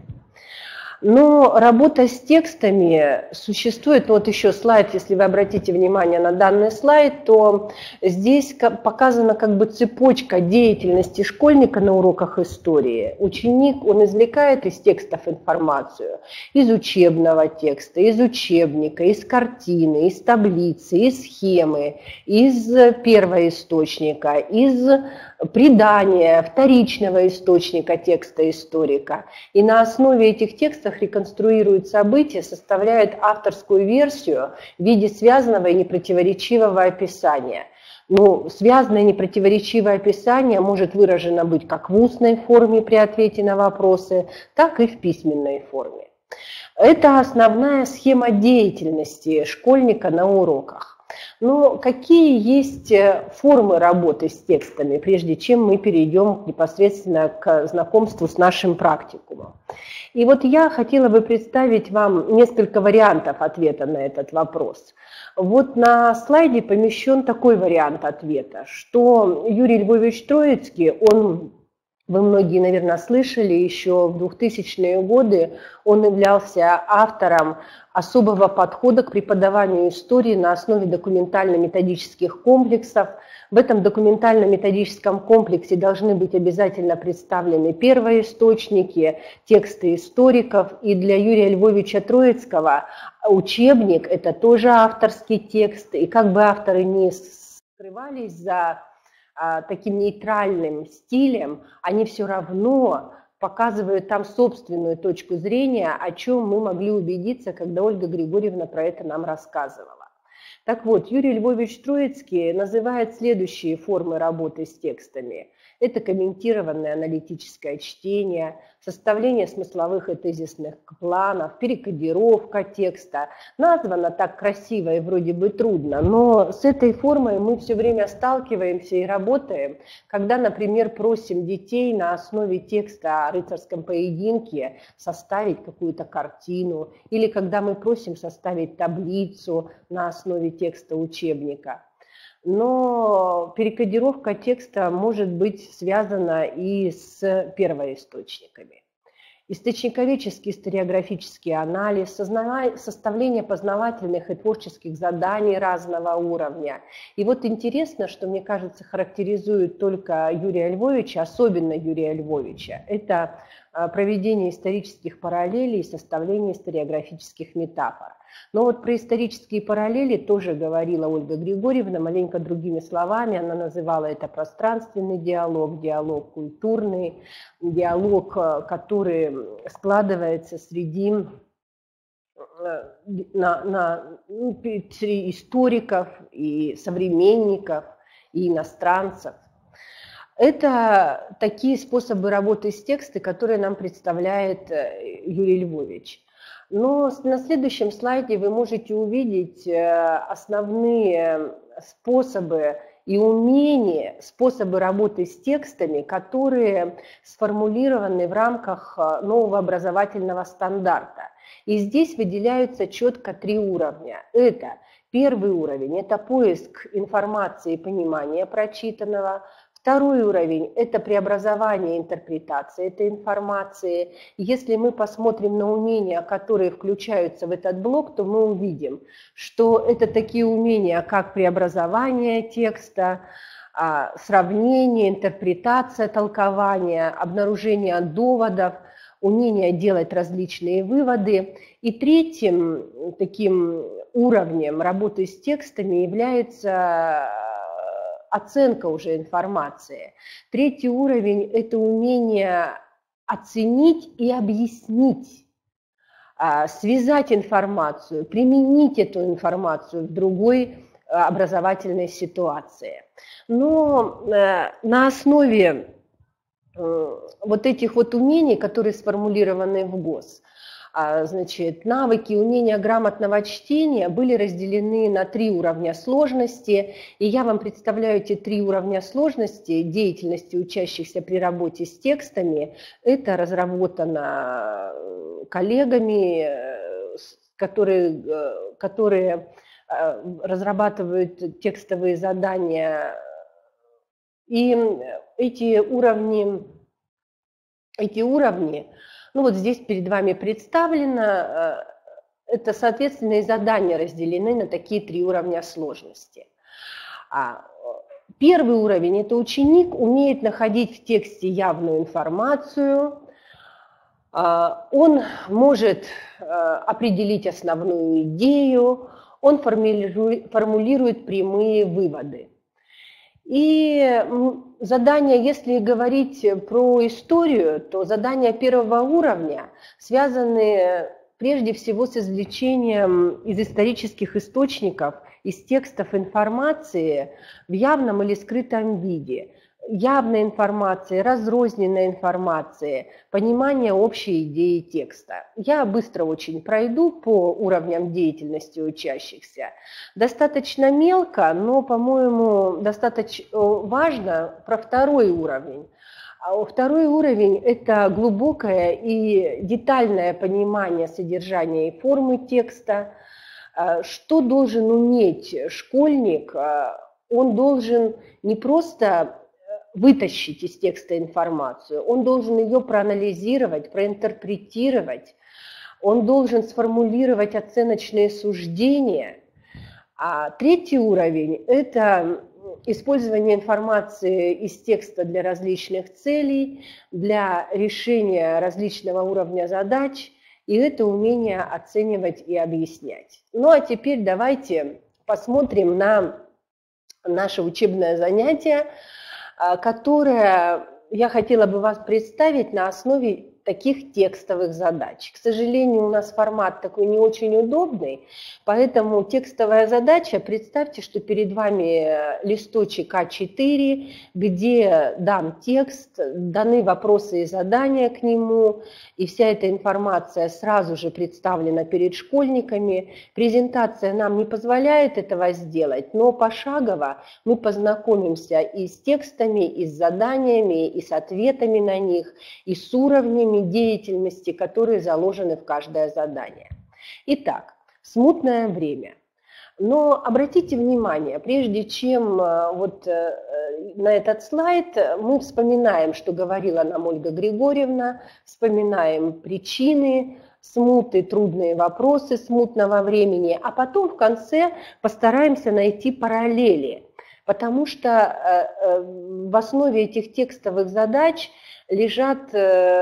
Но работа с текстами существует, вот еще слайд, если вы обратите внимание на данный слайд, то здесь показана цепочка деятельности школьника на уроках истории. Ученик, он извлекает из текстов информацию, из учебного текста, из учебника, из картины, из таблицы, из схемы, из первоисточника, из предания, вторичного источника текста историка. И на основе этих текстов реконструирует события, составляет авторскую версию в виде связанного и непротиворечивого описания. Связанное и непротиворечивое описание может выражено быть как в устной форме при ответе на вопросы, так и в письменной форме. Это основная схема деятельности школьника на уроках. Но какие есть формы работы с текстами, прежде чем мы перейдем непосредственно к знакомству с нашим практикумом? И вот я хотела бы представить вам несколько вариантов ответа на этот вопрос. Вот на слайде помещен такой вариант ответа, что Юрий Львович Троицкий, вы многие, наверное, слышали, еще в 2000-е годы он являлся автором особого подхода к преподаванию истории на основе документально-методических комплексов. В этом документально-методическом комплексе должны быть обязательно представлены первоисточники, тексты историков. И для Юрия Львовича Троицкого учебник – это тоже авторский текст. И как бы авторы не скрывались за таким нейтральным стилем, они все равно показывают там собственную точку зрения, о чем мы могли убедиться, когда Ольга Григорьевна про это нам рассказывала. Так вот, Юрий Львович Троицкий называет следующие формы работы с текстами. Это комментированное аналитическое чтение, составление смысловых и тезисных планов, перекодировка текста. Названо так красиво и вроде бы трудно, но с этой формой мы все время сталкиваемся и работаем, когда, например, просим детей на основе текста о рыцарском поединке составить какую-то картину, или когда мы просим составить таблицу на основе текста учебника. Но перекодировка текста может быть связана и с первоисточниками. Источниковедческий историографический анализ, составление познавательных и творческих заданий разного уровня. И вот интересно, что, мне кажется, характеризует только Юрия Львовича, особенно Юрия Львовича, это проведение исторических параллелей и составление историографических метафор. Но вот про исторические параллели тоже говорила Ольга Григорьевна, маленько другими словами. Она называла это пространственный диалог, диалог культурный, диалог, который складывается среди историков и современников, и иностранцев. Это такие способы работы с текстом, которые нам представляет Юрий Львович. Но на следующем слайде вы можете увидеть основные способы и умения, способы работы с текстами, которые сформулированы в рамках нового образовательного стандарта. И здесь выделяются четко 3 уровня. Это первый уровень, это поиск информации и понимания прочитанного. Второй уровень – это преобразование интерпретации этой информации. Если мы посмотрим на умения, которые включаются в этот блок, то мы увидим, что это такие умения, как преобразование текста, сравнение, интерпретация, толкование, обнаружение доводов, умение делать различные выводы. И третьим таким уровнем работы с текстами является оценка уже информации. Третий уровень – это умение оценить и объяснить, связать информацию, применить эту информацию в другой образовательной ситуации. Но на основе вот этих вот умений, которые сформулированы в ГОС, значит, навыки, умения грамотного чтения были разделены на 3 уровня сложности, и я вам представляю эти 3 уровня сложности деятельности учащихся при работе с текстами. Это разработано коллегами, которые разрабатывают текстовые задания, и эти уровни, ну вот здесь перед вами представлено, это, соответственно, и задания разделены на такие 3 уровня сложности. Первый уровень – это ученик умеет находить в тексте явную информацию, он может определить основную идею, он формулирует прямые выводы. И задания, если говорить про историю, то задания первого уровня связаны прежде всего с извлечением из исторических источников, из текстов информации в явном или скрытом виде. Явной информации, разрозненной информации, понимание общей идеи текста. Я быстро очень пройду по уровням деятельности учащихся. Достаточно мелко, но, по-моему, достаточно важно про второй уровень. Второй уровень – это глубокое и детальное понимание содержания и формы текста. Что должен уметь школьник? Он должен не просто вытащить из текста информацию, он должен ее проанализировать, проинтерпретировать, он должен сформулировать оценочные суждения. А третий уровень – это использование информации из текста для различных целей, для решения различного уровня задач, и это умение оценивать и объяснять. Ну а теперь давайте посмотрим на наше учебное занятие, которое я хотела бы вас представить на основе таких текстовых задач. К сожалению, у нас формат такой не очень удобный, поэтому текстовая задача, представьте, что перед вами листочек А4, где дан текст, даны вопросы и задания к нему, и вся эта информация сразу же представлена перед школьниками. Презентация нам не позволяет этого сделать, но пошагово мы познакомимся и с текстами, и с заданиями, и с ответами на них, и с уровнями деятельности, которые заложены в каждое задание. Итак, смутное время. Но обратите внимание, прежде чем вот на этот слайд, мы вспоминаем, что говорила нам Ольга Григорьевна, вспоминаем причины смуты, трудные вопросы смутного времени, а потом в конце постараемся найти параллели, потому что в основе этих текстовых задач лежат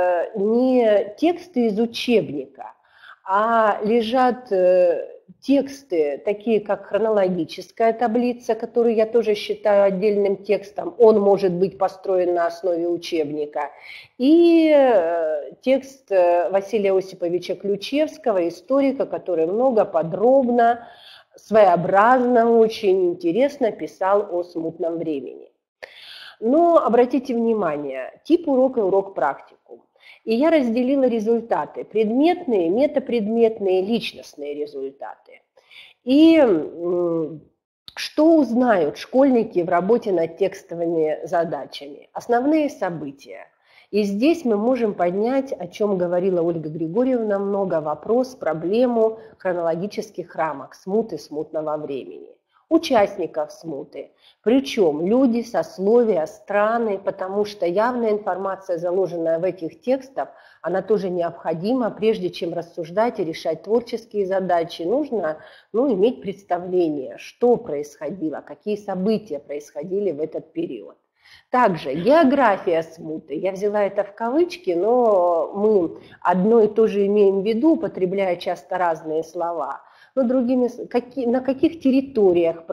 не тексты из учебника, а лежат тексты, такие как хронологическая таблица, которую я тоже считаю отдельным текстом, он может быть построен на основе учебника, и текст Василия Осиповича Ключевского, историка, который много, подробно, своеобразно, очень интересно писал о смутном времени. Но обратите внимание, тип урока и урок-практикум. И я разделила результаты: предметные, метапредметные, личностные результаты. И что узнают школьники в работе над текстовыми задачами? Основные события. И здесь мы можем поднять, о чем говорила Ольга Григорьевна много, вопрос, проблему хронологических рамок смуты, смутного времени. Участников смуты, причем люди, сословия, страны, потому что явная информация, заложенная в этих текстах, она тоже необходима. Прежде чем рассуждать и решать творческие задачи, нужно иметь представление, что происходило, какие события происходили в этот период. Также география смуты, я взяла это в кавычки, но мы одно и то же имеем в виду, употребляя часто разные слова. Но другими, на каких территориях,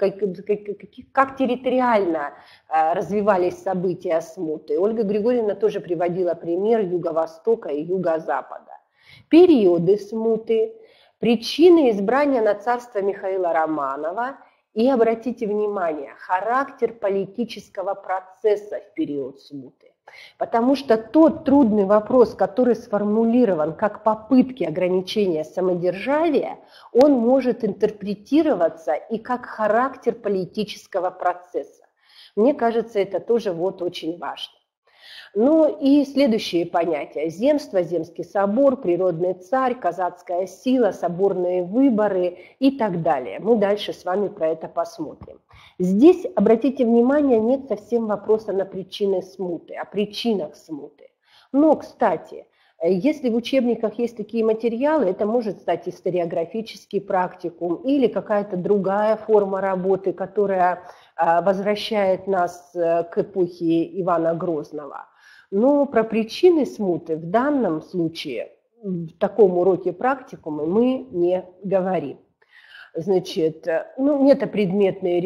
как территориально развивались события смуты. Ольга Григорьевна тоже приводила пример Юго-Востока и Юго-Запада. Периоды смуты, причины избрания на царство Михаила Романова и, обратите внимание, характер политического процесса в период смуты. Потому что тот трудный вопрос, который сформулирован как попытки ограничения самодержавия, он может интерпретироваться и как характер политического процесса. Мне кажется, это тоже очень важно. Ну и следующие понятия: земство, земский собор, природный царь, казацкая сила, соборные выборы и так далее. Мы дальше с вами про это посмотрим. Здесь, обратите внимание, нет совсем вопроса на причины смуты, о причинах смуты. Но, кстати, если в учебниках есть такие материалы, это может стать историографический практикум или какая-то другая форма работы, которая возвращает нас к эпохе Ивана Грозного. Но про причины смуты в данном случае, в таком уроке практикума, мы не говорим. Значит, метапредметные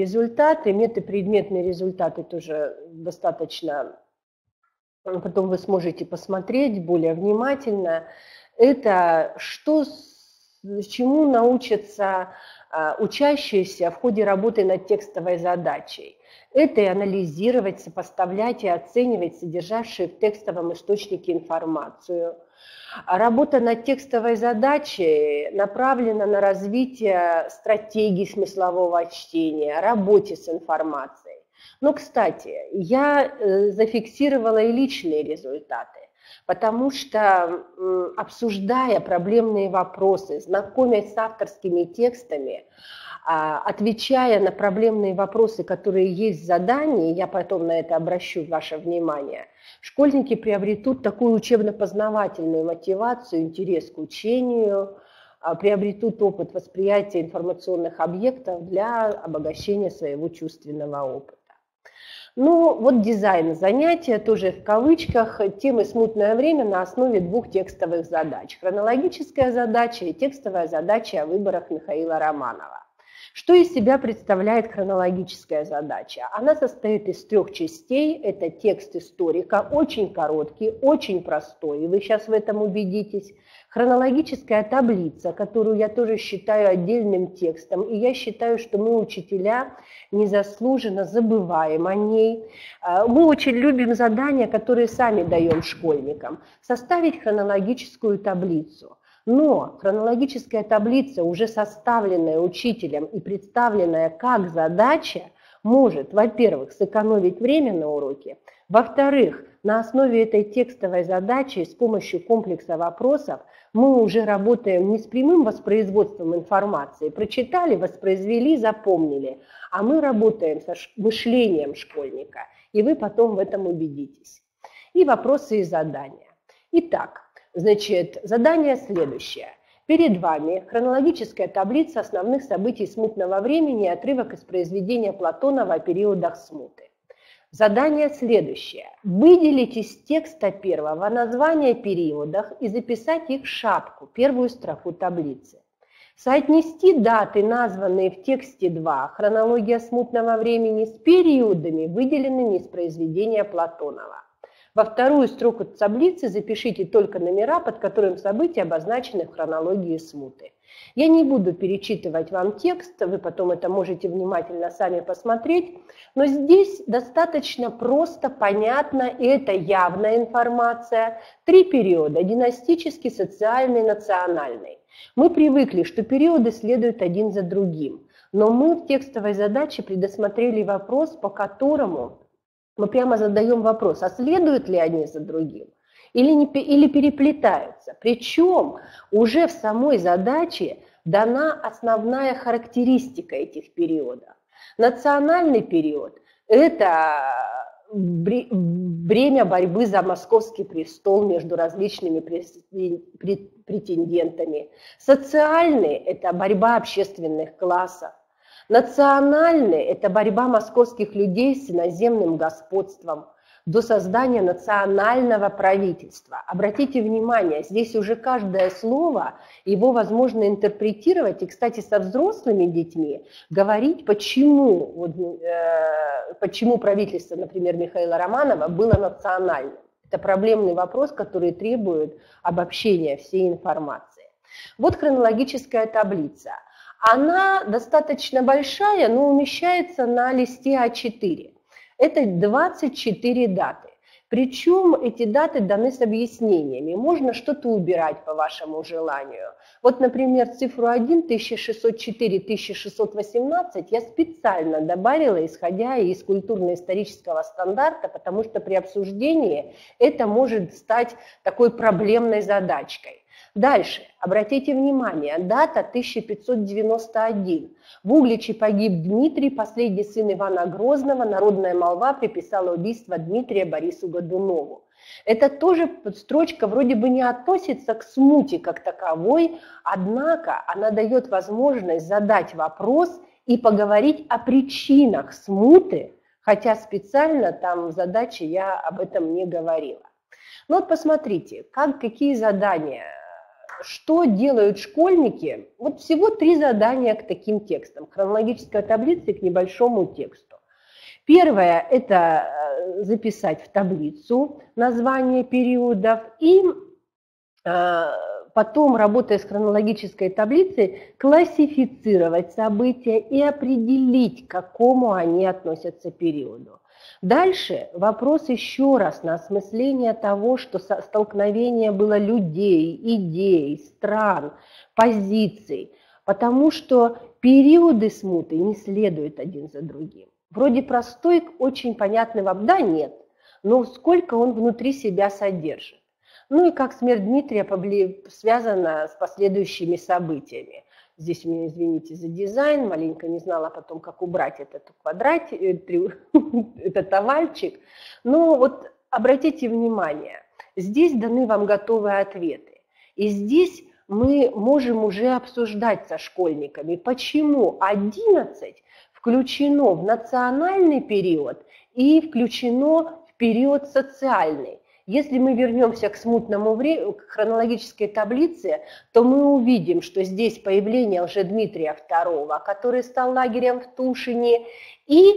результаты тоже достаточно, потом вы сможете посмотреть более внимательно. Это чему научатся учащиеся в ходе работы над текстовой задачей. Это и анализировать, сопоставлять и оценивать содержащую в текстовом источнике информацию. Работа над текстовой задачей направлена на развитие стратегий смыслового чтения, работе с информацией. Но, кстати, я зафиксировала и личные результаты, потому что, обсуждая проблемные вопросы, знакомясь с авторскими текстами, отвечая на проблемные вопросы, которые есть в задании, я потом на это обращу ваше внимание, школьники приобретут такую учебно-познавательную мотивацию, интерес к учению, приобретут опыт восприятия информационных объектов для обогащения своего чувственного опыта. Дизайн занятия, тоже в кавычках, темы «Смутное время» на основе двух текстовых задач. Хронологическая задача и текстовая задача о выборах Михаила Романова. Что из себя представляет хронологическая задача? Она состоит из 3 частей. Это текст историка, очень короткий, очень простой, и вы сейчас в этом убедитесь. Хронологическая таблица, которую я тоже считаю отдельным текстом, и я считаю, что мы, учителя, незаслуженно забываем о ней. Мы очень любим задания, которые сами даем школьникам. Составить хронологическую таблицу. Но хронологическая таблица, уже составленная учителем и представленная как задача, может, во-первых, сэкономить время на уроке, во-вторых, на основе этой текстовой задачи с помощью комплекса вопросов мы уже работаем не с прямым воспроизводством информации, прочитали, воспроизвели, запомнили, а мы работаем со мышлением школьника, и вы потом в этом убедитесь. И вопросы и задания. Итак, значит, задание следующее. Перед вами хронологическая таблица основных событий смутного времени и отрывок из произведения Платонова о периодах смуты. Задание следующее. Выделить из текста первого названия периодов и записать их в шапку, первую строку таблицы. Соотнести даты, названные в тексте 2, хронология смутного времени, с периодами, выделенными из произведения Платонова. Во вторую строку таблицы запишите только номера, под которым события обозначены в хронологии смуты. Я не буду перечитывать вам текст, вы потом это можете внимательно сами посмотреть, но здесь достаточно просто, понятно, и это явная информация. 3 периода – династический, социальный, национальный. Мы привыкли, что периоды следуют один за другим, но мы в текстовой задаче предусмотрели вопрос, по которому мы прямо задаем вопрос, а следуют ли они за другим или переплетаются. Причем уже в самой задаче дана основная характеристика этих периодов. Национальный период – это время борьбы за московский престол между различными претендентами. Социальный – это борьба общественных классов. Национальный – это борьба московских людей с иноземным господством до создания национального правительства. Обратите внимание, здесь уже каждое слово, его возможно интерпретировать, и, кстати, со взрослыми детьми говорить, почему правительство, например, Михаила Романова было национальным. Это проблемный вопрос, который требует обобщения всей информации. Вот хронологическая таблица. Она достаточно большая, но умещается на листе А4. Это 24 даты. Причем эти даты даны с объяснениями. Можно что-то убирать по вашему желанию. Вот, например, цифру 1, 1604, 1618 я специально добавила, исходя из культурно-исторического стандарта, потому что при обсуждении это может стать такой проблемной задачкой. Дальше, обратите внимание, дата 1591. В Угличе погиб Дмитрий, последний сын Ивана Грозного. Народная молва приписала убийство Дмитрия Борису Годунову. Это тоже строчка вроде бы не относится к смуте как таковой, однако она дает возможность задать вопрос и поговорить о причинах смуты, хотя специально там в задаче я об этом не говорила. Ну вот посмотрите, какие задания. Что делают школьники? Вот всего 3 задания к таким текстам. Хронологическая таблица к небольшому тексту. Первое – это записать в таблицу название периодов и потом, работая с хронологической таблицей, классифицировать события и определить, к какому они относятся периоду. Дальше вопрос еще раз на осмысление того, что столкновение было людей, идей, стран, позиций, потому что периоды смуты не следуют один за другим. Вроде простой, очень понятный вам, да, нет, но сколько он внутри себя содержит. Ну и как смерть Дмитрия связана с последующими событиями. Здесь у меня, извините за дизайн, маленько не знала потом, как убрать этот квадратик, этот овальчик. Но вот обратите внимание, здесь даны вам готовые ответы. И здесь мы можем уже обсуждать со школьниками, почему 11 включено в национальный период и включено в период социальный. Если мы вернемся к смутному времени, к хронологической таблице, то мы увидим, что здесь появление Лжедмитрия II, который стал лагерем в Тушине, и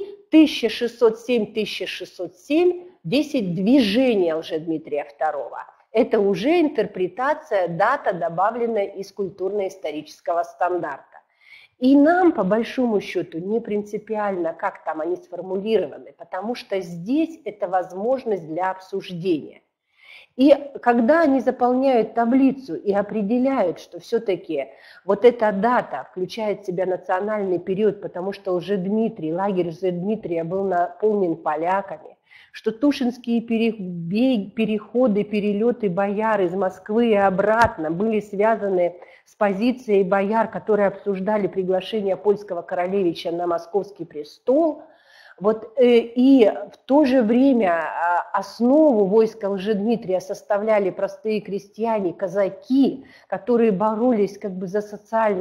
1607-1607, 10 движения Лжедмитрия II. Это уже интерпретация, дата, добавленная из культурно-исторического стандарта. И нам, по большому счету, не принципиально, как там они сформулированы, потому что здесь это возможность для обсуждения. И когда они заполняют таблицу и определяют, что все-таки вот эта дата включает в себя национальный период, потому что Лжедмитрий, лагерь Лжедмитрия был наполнен поляками, что тушинские переходы, перелеты бояр из Москвы и обратно были связаны с позицией бояр, которые обсуждали приглашение польского королевича на московский престол. Вот, и в то же время основу войска Лжедмитрия составляли простые крестьяне, казаки, которые боролись как бы за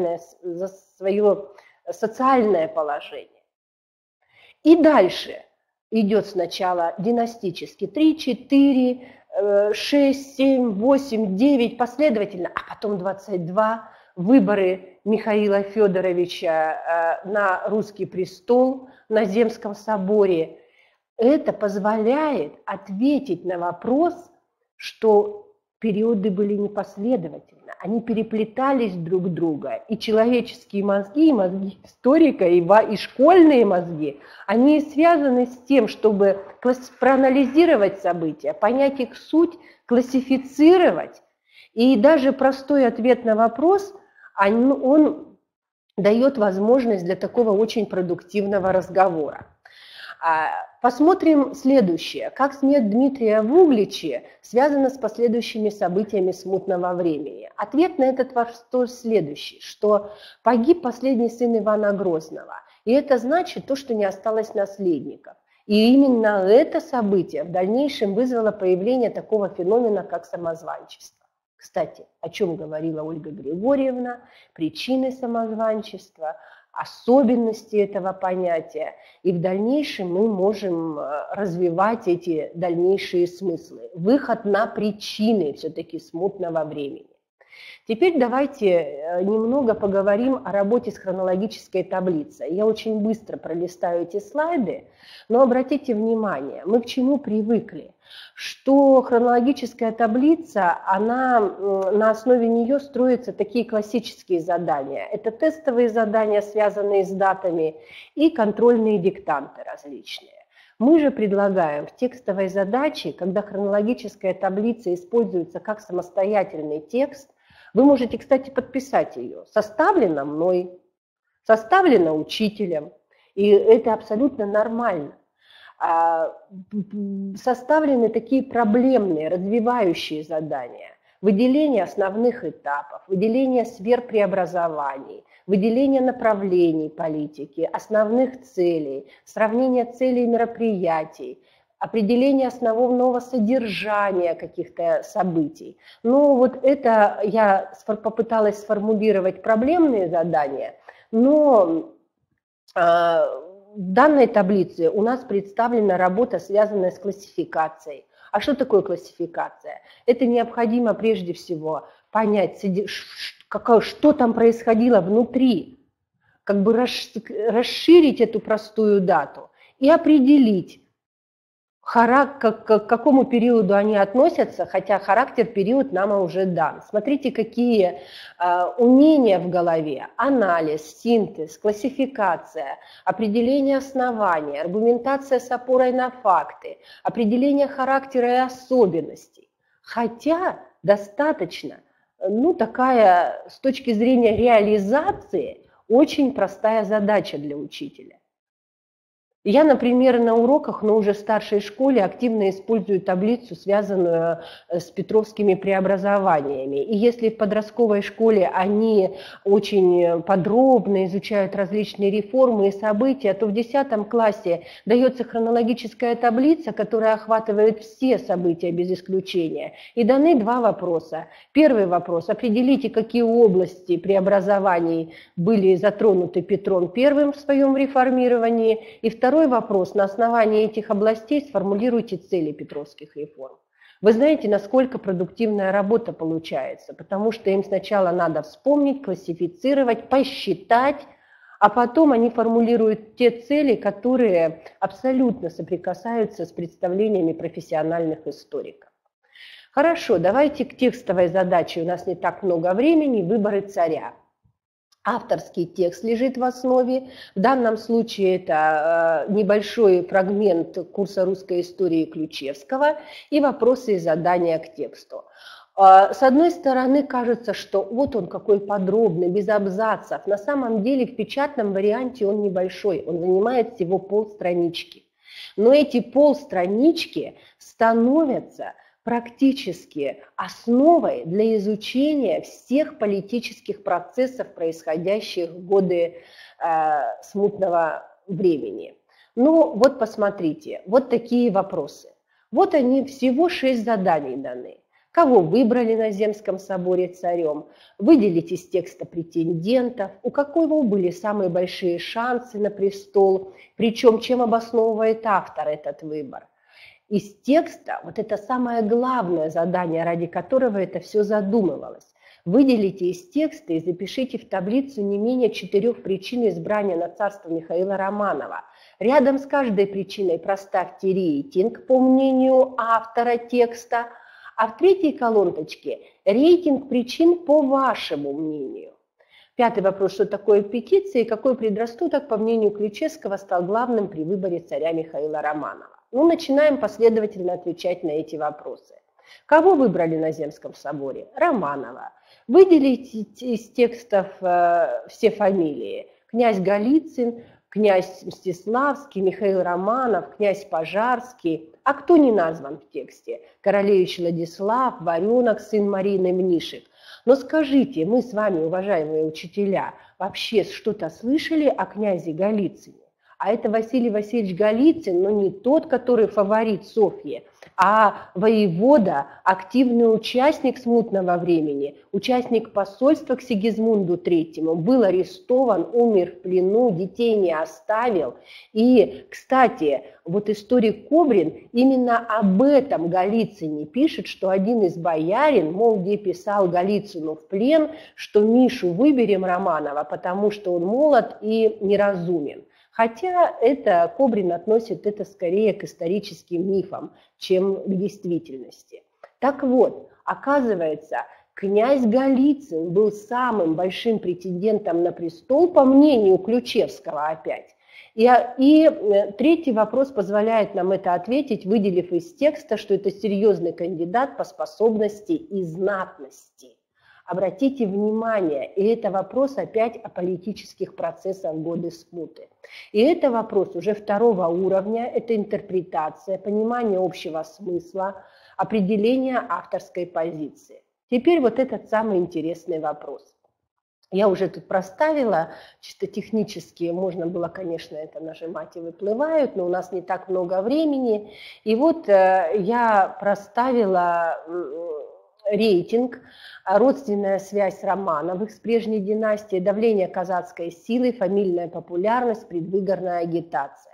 свое социальное положение. И дальше идет сначала династически 3, 4, 6, 7, 8, 9 последовательно, а потом 22 выборы Михаила Федоровича на русский престол на Земском соборе. Это позволяет ответить на вопрос, что периоды были непоследовательны, они переплетались друг в друга, и человеческие мозги, и мозги историка, и школьные мозги, они связаны с тем, чтобы проанализировать события, понять их суть, классифицировать, и даже простой ответ на вопрос, он дает возможность для такого очень продуктивного разговора. Посмотрим следующее. Как смерть Дмитрия в Угличе связана с последующими событиями смутного времени? Ответ на этот вопрос следующий, что погиб последний сын Ивана Грозного. И это значит то, что не осталось наследников. И именно это событие в дальнейшем вызвало появление такого феномена, как самозванчество. Кстати, о чем говорила Ольга Григорьевна, причины самозванчества, особенности этого понятия, и в дальнейшем мы можем развивать эти дальнейшие смыслы. Выход на причины все-таки смутного времени. Теперь давайте немного поговорим о работе с хронологической таблицей. Я очень быстро пролистаю эти слайды, но обратите внимание, мы к чему привыкли? Что хронологическая таблица, она на основе нее строятся такие классические задания. Это тестовые задания, связанные с датами, и контрольные диктанты различные. Мы же предлагаем в текстовой задаче, когда хронологическая таблица используется как самостоятельный текст, вы можете, кстати, подписать ее. Составлена мной, составлена учителем, и это абсолютно нормально. Составлены такие проблемные, развивающие задания. Выделение основных этапов, выделение сфер преобразований, выделение направлений политики, основных целей, сравнение целей мероприятий, определение основного содержания каких-то событий. Ну вот это я попыталась сформулировать проблемные задания, но в данной таблице у нас представлена работа, связанная с классификацией. А что такое классификация? Это необходимо прежде всего понять, что там происходило внутри, как бы расширить эту простую дату и определить, к какому периоду они относятся, хотя характер период нам уже дан. Смотрите, какие умения в голове: анализ, синтез, классификация, определение основания, аргументация с опорой на факты, определение характера и особенностей. Хотя достаточно, такая с точки зрения реализации очень простая задача для учителя. Я, например, на уроках, но уже в старшей школе активно использую таблицу, связанную с петровскими преобразованиями. И если в подростковой школе они очень подробно изучают различные реформы и события, то в 10 классе дается хронологическая таблица, которая охватывает все события без исключения. И даны 2 вопроса. Первый вопрос: определите, какие области преобразований были затронуты Петром I в своем реформировании. И второй вопрос: на основании этих областей сформулируйте цели петровских реформ. Вы знаете, насколько продуктивная работа получается, потому что им сначала надо вспомнить, классифицировать, посчитать, а потом они формулируют те цели, которые абсолютно соприкасаются с представлениями профессиональных историков. Хорошо, давайте к текстовой задаче. У нас не так много времени. Выборы царя. Авторский текст лежит в основе. В данном случае это небольшой фрагмент курса русской истории Ключевского и вопросы и задания к тексту. С одной стороны, кажется, что вот он какой подробный, без абзацев. На самом деле в печатном варианте он небольшой, он занимает всего полстранички. Но эти полстранички становятся практически основой для изучения всех политических процессов, происходящих в годы смутного времени. Ну вот посмотрите, вот такие вопросы. Вот они, всего 6 заданий даны. Кого выбрали на Земском соборе царем? Выделить из текста претендентов. У какого были самые большие шансы на престол? Причем чем обосновывает автор этот выбор? Из текста, вот это самое главное задание, ради которого это все задумывалось. Выделите из текста и запишите в таблицу не менее 4 причин избрания на царство Михаила Романова. Рядом с каждой причиной проставьте рейтинг по мнению автора текста, а в третьей колоночке рейтинг причин по вашему мнению. 5-й вопрос, что такое петиция и какой предрассудок, по мнению Ключевского, стал главным при выборе царя Михаила Романова. Ну, начинаем последовательно отвечать на эти вопросы. Кого выбрали на Земском соборе? Романова. Выделите из текстов все фамилии. Князь Голицын, князь Мстиславский, Михаил Романов, князь Пожарский. А кто не назван в тексте? Королевич Владислав, Варенок, сын Марины, Мнишек. Но скажите, мы с вами, уважаемые учителя, вообще что-то слышали о князе Голицыне? А это Василий Васильевич Голицын, но не тот, который фаворит Софьи, а воевода, активный участник смутного времени, участник посольства к Сигизмунду III, был арестован, умер в плену, детей не оставил. И, кстати, вот историк Кобрин именно об этом Голицыне пишет, что один из боярин, мол, где писал Голицыну в плен, что Мишу выберем Романова, потому что он молод и неразумен. Хотя это Кобрин относит это скорее к историческим мифам, чем к действительности. Так вот, оказывается, князь Голицын был самым большим претендентом на престол, по мнению Ключевского опять. И третий вопрос позволяет нам это ответить, выделив из текста, что это серьезный кандидат по способности и знатности. Обратите внимание, и это вопрос опять о политических процессах в годы смуты. И это вопрос уже 2-го уровня, это интерпретация, понимание общего смысла, определение авторской позиции. Теперь вот этот самый интересный вопрос. Я уже тут проставила, чисто технически можно было, конечно, это нажимать и выплывают, но у нас не так много времени. И вот я проставила рейтинг, родственная связь Романовых с прежней династией, давление казацкой силы, фамильная популярность, предвыборная агитация.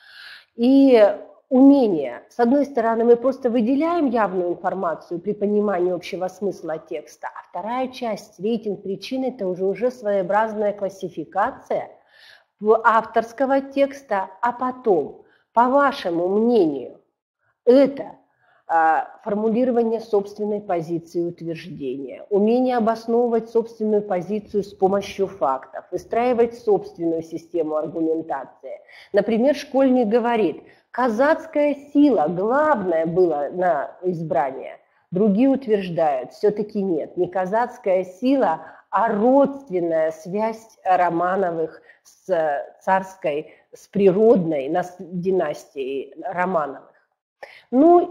И умение. С одной стороны, мы просто выделяем явную информацию при понимании общего смысла текста, а вторая часть, рейтинг причин, это уже своеобразная классификация авторского текста, а потом, по вашему мнению, это формулирование собственной позиции и утверждения, умение обосновывать собственную позицию с помощью фактов, выстраивать собственную систему аргументации. Например, школьник говорит, казацкая сила главное было на избрание. Другие утверждают, все-таки нет, не казацкая сила, а родственная связь Романовых с царской, с природной династией Романовых. Ну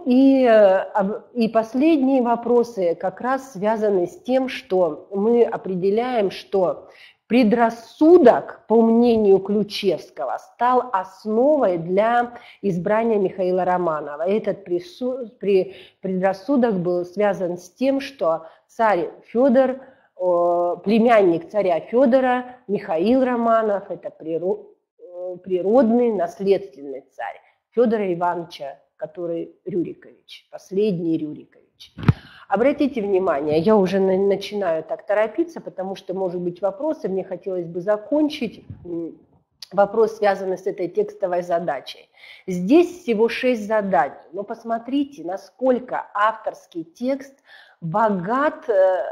и последние вопросы как раз связаны с тем, что мы определяем, что предрассудок, по мнению Ключевского, стал основой для избрания Михаила Романова. Этот предрассудок был связан с тем, что царь Федор, племянник царя Федора, Михаил Романов, это природный, наследственный царь Федора Ивановича, который Рюрикович, последний Рюрикович. Обратите внимание, я уже начинаю так торопиться, потому что, может быть, вопросы, мне хотелось бы закончить. Вопрос, связанный с этой текстовой задачей. Здесь всего 6 заданий, но посмотрите, насколько авторский текст богат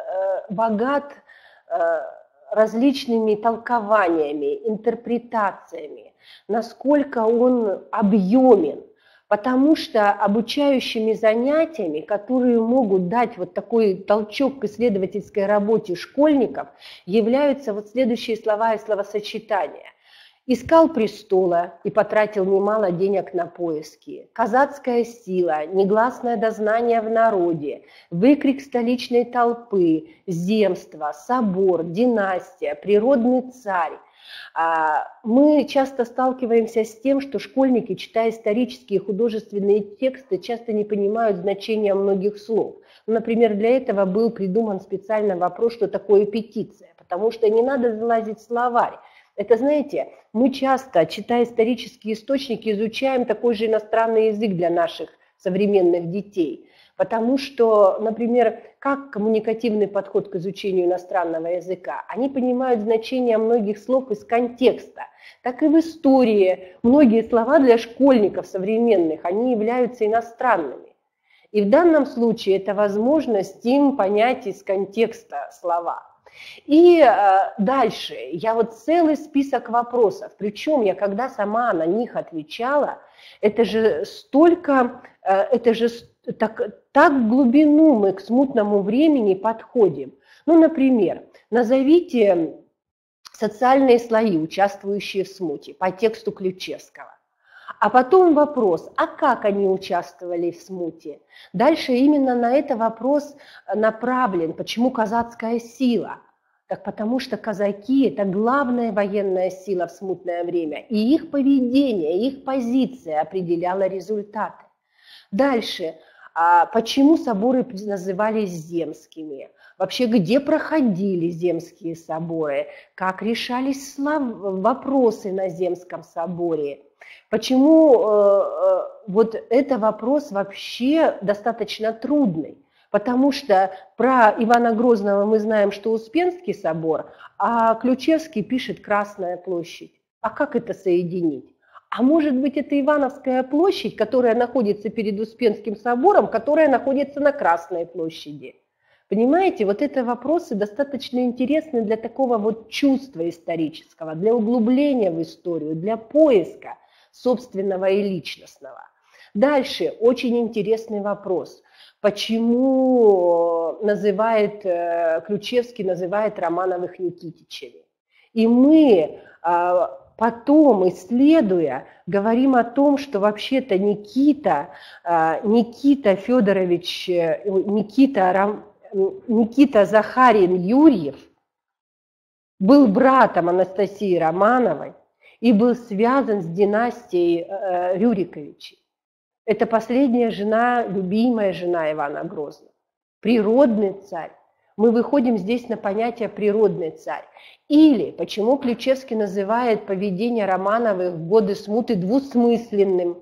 различными толкованиями, интерпретациями, насколько он объемен. Потому что обучающими занятиями, которые могут дать вот такой толчок к исследовательской работе школьников, являются вот следующие слова и словосочетания. «Искал престола и потратил немало денег на поиски. Казацкая сила, негласное дознание в народе, выкрик столичной толпы, земство, собор, династия, природный царь». Мы часто сталкиваемся с тем, что школьники, читая исторические и художественные тексты, часто не понимают значения многих слов. Например, для этого был придуман специально вопрос, что такое петиция, потому что не надо залазить в словарь. Это, знаете, мы часто, читая исторические источники, изучаем такой же иностранный язык для наших современных детей. Потому что, например, как коммуникативный подход к изучению иностранного языка, они понимают значение многих слов из контекста. Так и в истории многие слова для школьников современных, они являются иностранными. И в данном случае это возможность им понять из контекста слова. И дальше, я вот целый список вопросов, причем я когда сама на них отвечала, это же так в глубину мы к смутному времени подходим. Ну, например, назовите социальные слои, участвующие в смуте, по тексту Ключевского. А потом вопрос, а как они участвовали в смуте? Дальше именно на это вопрос направлен. Почему казацкая сила? Так потому что казаки – это главная военная сила в смутное время. И их поведение, их позиция определяла результаты. Дальше. Почему соборы назывались земскими? Вообще, где проходили земские соборы? Как решались вопросы на земском соборе? Почему вот это вопрос вообще достаточно трудный? Потому что про Ивана Грозного мы знаем, что Успенский собор, а Ключевский пишет Красная площадь. А как это соединить? А может быть, это Ивановская площадь, которая находится перед Успенским собором, которая находится на Красной площади? Понимаете, вот это вопросы достаточно интересны для такого вот чувства исторического, для углубления в историю, для поиска собственного и личностного. Дальше очень интересный вопрос. Почему Ключевский называет Романовых Никитичами? И мы потом, исследуя, говорим о том, что вообще-то Никита Захарин Юрьев был братом Анастасии Романовой и был связан с династией Рюриковичей. Это последняя жена, любимая жена Ивана Грозного. Природный царь. Мы выходим здесь на понятие «природный царь». Или почему Ключевский называет поведение Романовых в годы смуты двусмысленным.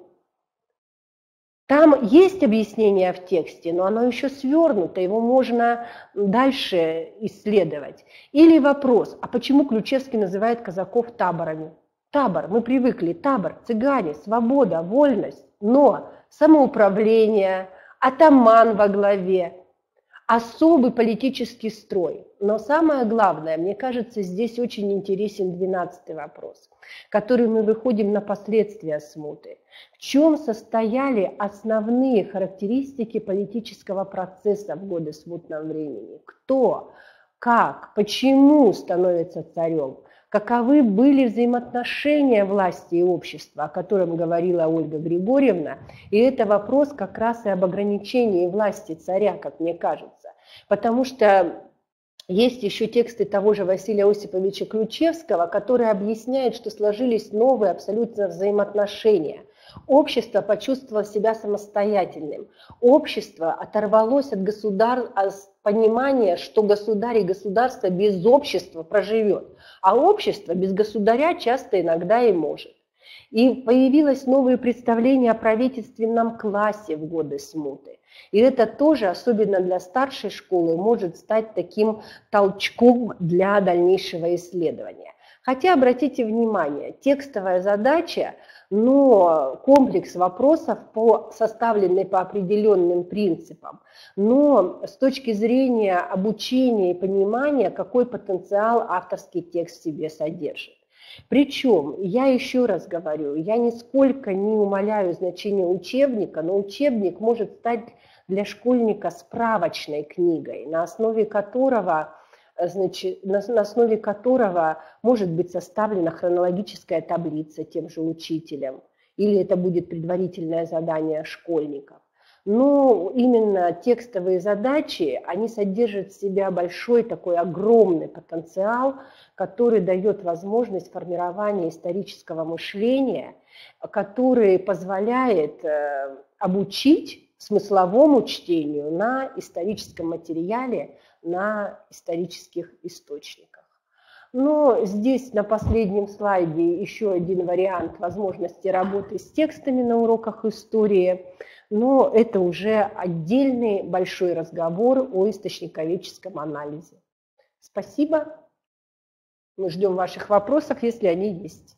Там есть объяснение в тексте, но оно еще свернуто, его можно дальше исследовать. Или вопрос, а почему Ключевский называет казаков таборами? Табор, мы привыкли, табор, цыгане, свобода, вольность, но самоуправление, атаман во главе, особый политический строй. Но самое главное, мне кажется, здесь очень интересен 12-й вопрос, который мы выходим на последствия смуты. В чем состояли основные характеристики политического процесса в годы смутного времени? Кто, как, почему становится царем? Каковы были взаимоотношения власти и общества, о котором говорила Ольга Григорьевна. И это вопрос как раз и об ограничении власти царя, как мне кажется. Потому что есть еще тексты того же Василия Осиповича Ключевского, которые объясняют, что сложились новые абсолютно взаимоотношения. Общество почувствовало себя самостоятельным. Общество оторвалось от понимания, что государь и государство без общества проживет. А общество без государя часто иногда и может. И появилось новое представление о правительственном классе в годы смуты. И это тоже, особенно для старшей школы, может стать таким толчком для дальнейшего исследования. Хотя, обратите внимание, текстовая задача, но комплекс вопросов составленный по определенным принципам, но с точки зрения обучения и понимания, какой потенциал авторский текст в себе содержит. Причем, я еще раз говорю, я нисколько не умаляю значение учебника, но учебник может стать для школьника справочной книгой, на основе которого может быть составлена хронологическая таблица тем же учителем, или это будет предварительное задание школьников. Но именно текстовые задачи, они содержат в себе большой такой огромный потенциал, который дает возможность формирования исторического мышления, который позволяет обучить смысловому чтению на историческом материале, на исторических источниках. Но здесь на последнем слайде еще один вариант возможности работы с текстами на уроках истории, но это уже отдельный большой разговор о источниковедческом анализе. Спасибо. Мы ждем ваших вопросов, если они есть.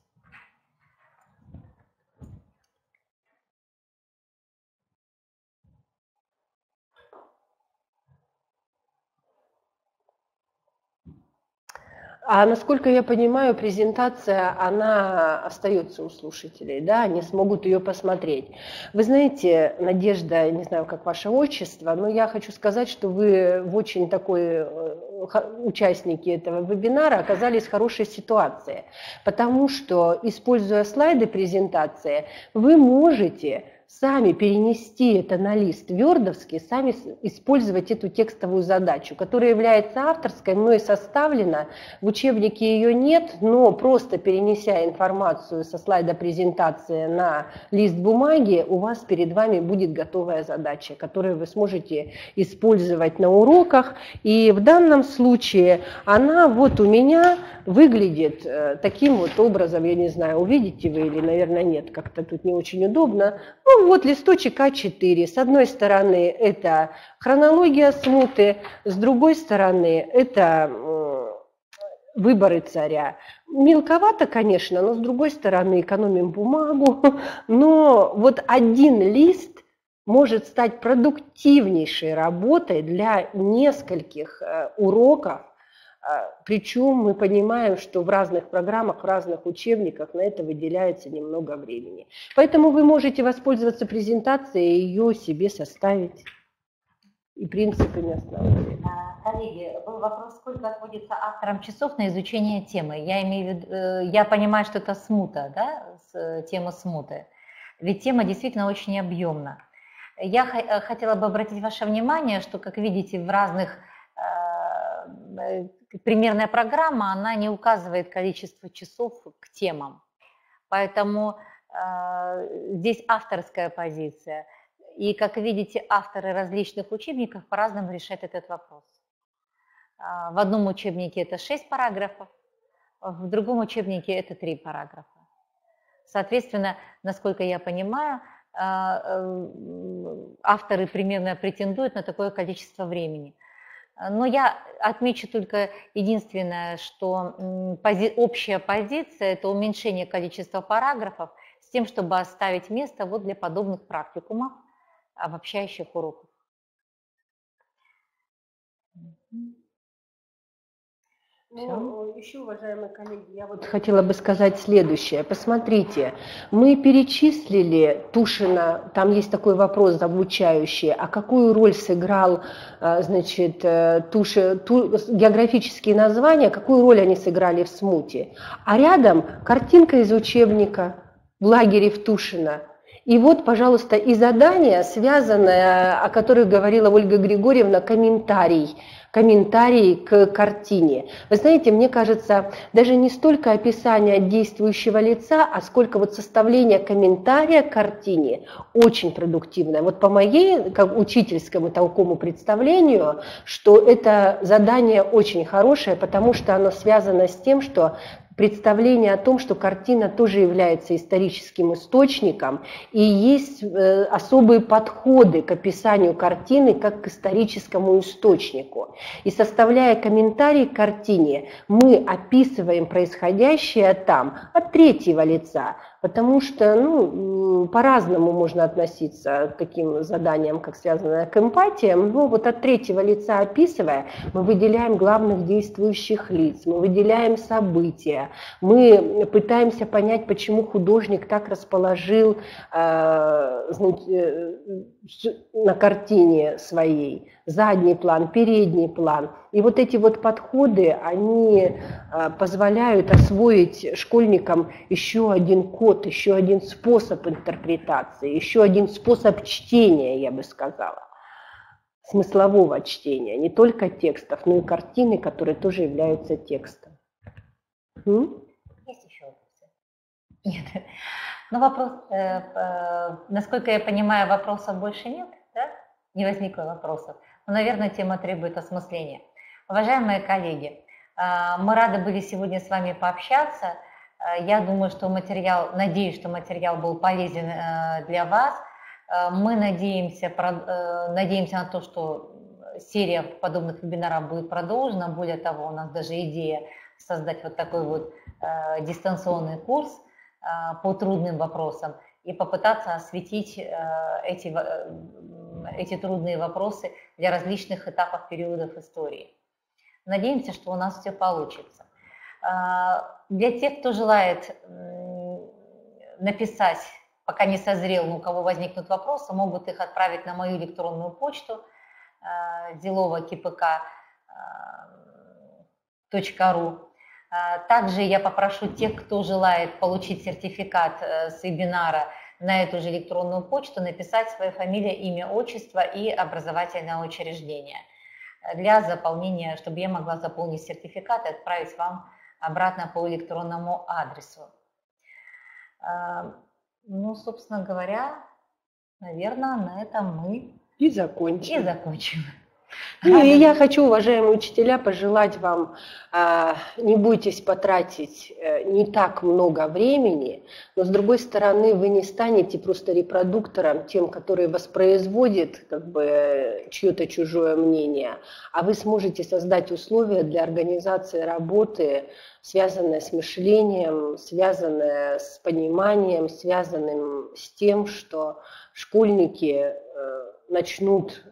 А насколько я понимаю, презентация, она остается у слушателей, да, они смогут ее посмотреть. Вы знаете, Надежда, не знаю, как ваше отчество, но я хочу сказать, что вы в очень такой участники этого вебинара оказались в хорошей ситуации, потому что, используя слайды презентации, вы можете сами перенести это на лист вердовский, сами использовать эту текстовую задачу, которая является авторской, мной составлена, в учебнике ее нет, но просто перенеся информацию со слайда презентации на лист бумаги, у вас перед вами будет готовая задача, которую вы сможете использовать на уроках. И в данном случае она вот у меня выглядит таким вот образом, я не знаю, увидите вы или, наверное, нет, как-то тут не очень удобно. Ну вот листочек А4, с одной стороны это хронология смуты, с другой стороны это выборы царя. Мелковато, конечно, но с другой стороны экономим бумагу, но вот один лист может стать продуктивнейшей работой для нескольких уроков. Причем мы понимаем, что в разных программах, в разных учебниках на это выделяется немного времени. Поэтому вы можете воспользоваться презентацией и ее себе составить и принципами основными. Коллеги, был вопрос, сколько отводится авторам часов на изучение темы. Я понимаю, что это смута, да, тема смуты. Ведь тема действительно очень объемна. Я хотела бы обратить ваше внимание, что, как видите, в разных примерная программа, она не указывает количество часов к темам. Поэтому здесь авторская позиция. И, как видите, авторы различных учебников по-разному решают этот вопрос. В одном учебнике это 6 параграфов, в другом учебнике это 3 параграфа. Соответственно, насколько я понимаю, авторы примерно претендуют на такое количество времени. Но я отмечу только единственное, что общая позиция – это уменьшение количества параграфов с тем, чтобы оставить место вот для подобных практикумов, обобщающих уроков. Ну, еще, уважаемые коллеги, я вот хотела бы сказать следующее. Посмотрите, мы перечислили Тушина, там есть такой вопрос обучающий, а какую роль сыграл, значит, географические названия, какую роль они сыграли в смуте. А рядом картинка из учебника в лагере в Тушино. И вот, пожалуйста, и задание, связанное, о которых говорила Ольга Григорьевна, комментарий к картине. Вы знаете, мне кажется, даже не столько описание действующего лица, а сколько вот составление комментария к картине очень продуктивное. Вот по моей, как учительскому такому представлению, что это задание очень хорошее, потому что оно связано с тем, что представление о том, что картина тоже является историческим источником, и есть особые подходы к описанию картины как к историческому источнику. И составляя комментарий к картине, мы описываем происходящее там от третьего лица, потому что по-разному можно относиться к таким заданиям, как связанное к эмпатиям, но вот от третьего лица описывая, мы выделяем главных действующих лиц, мы выделяем события, мы пытаемся понять, почему художник так расположил на картине своей задний план, передний план. И вот эти вот подходы, они позволяют освоить школьникам еще один код, еще один способ интерпретации, еще один способ чтения, я бы сказала, смыслового чтения, не только текстов, но и картины, которые тоже являются текстом. Есть еще вопросы? Нет. Но вопрос, насколько я понимаю, вопросов больше нет, да? Не возникло вопросов. Но, наверное, тема требует осмысления. Уважаемые коллеги, мы рады были сегодня с вами пообщаться. Я думаю, что надеюсь, что материал был полезен для вас. Мы надеемся на то, что серия подобных вебинаров будет продолжена. Более того, у нас даже идея создать вот такой вот дистанционный курс по трудным вопросам и попытаться осветить эти трудные вопросы для различных этапов, периодов истории. Надеемся, что у нас все получится. Для тех, кто желает написать, пока не созрел, но у кого возникнут вопросы, могут их отправить на мою электронную почту delova.kpk.ru. Также я попрошу тех, кто желает получить сертификат с вебинара, на эту же электронную почту написать свою фамилию, имя, отчество и образовательное учреждение для заполнения, чтобы я могла заполнить сертификат и отправить вам обратно по электронному адресу. Собственно говоря, наверное, на этом мы и закончим. И я хочу, уважаемые учителя, пожелать вам, не бойтесь потратить не так много времени, но с другой стороны вы не станете просто репродуктором, тем, который воспроизводит чье-то чужое мнение, а вы сможете создать условия для организации работы, связанной с мышлением, связанной с пониманием, связанным с тем, что школьники начнут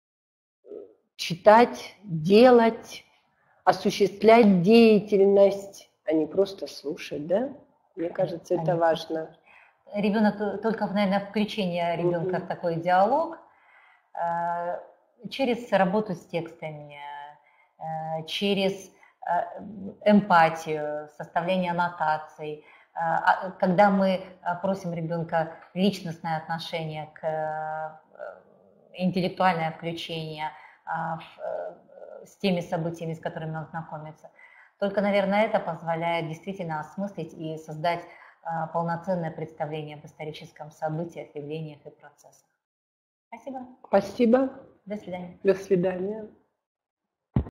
читать, делать, осуществлять деятельность, а не просто слушать, да? Мне кажется, это важно. Ребенок, только, наверное, включение ребенка в такой диалог через работу с текстами, через эмпатию, составление аннотаций. Когда мы просим ребенка личностное отношение к интеллектуальное включение, с теми событиями, с которыми он знакомится. Только, наверное, это позволяет действительно осмыслить и создать полноценное представление об историческом событиях, явлениях и процессах. Спасибо. Спасибо. До свидания. До свидания.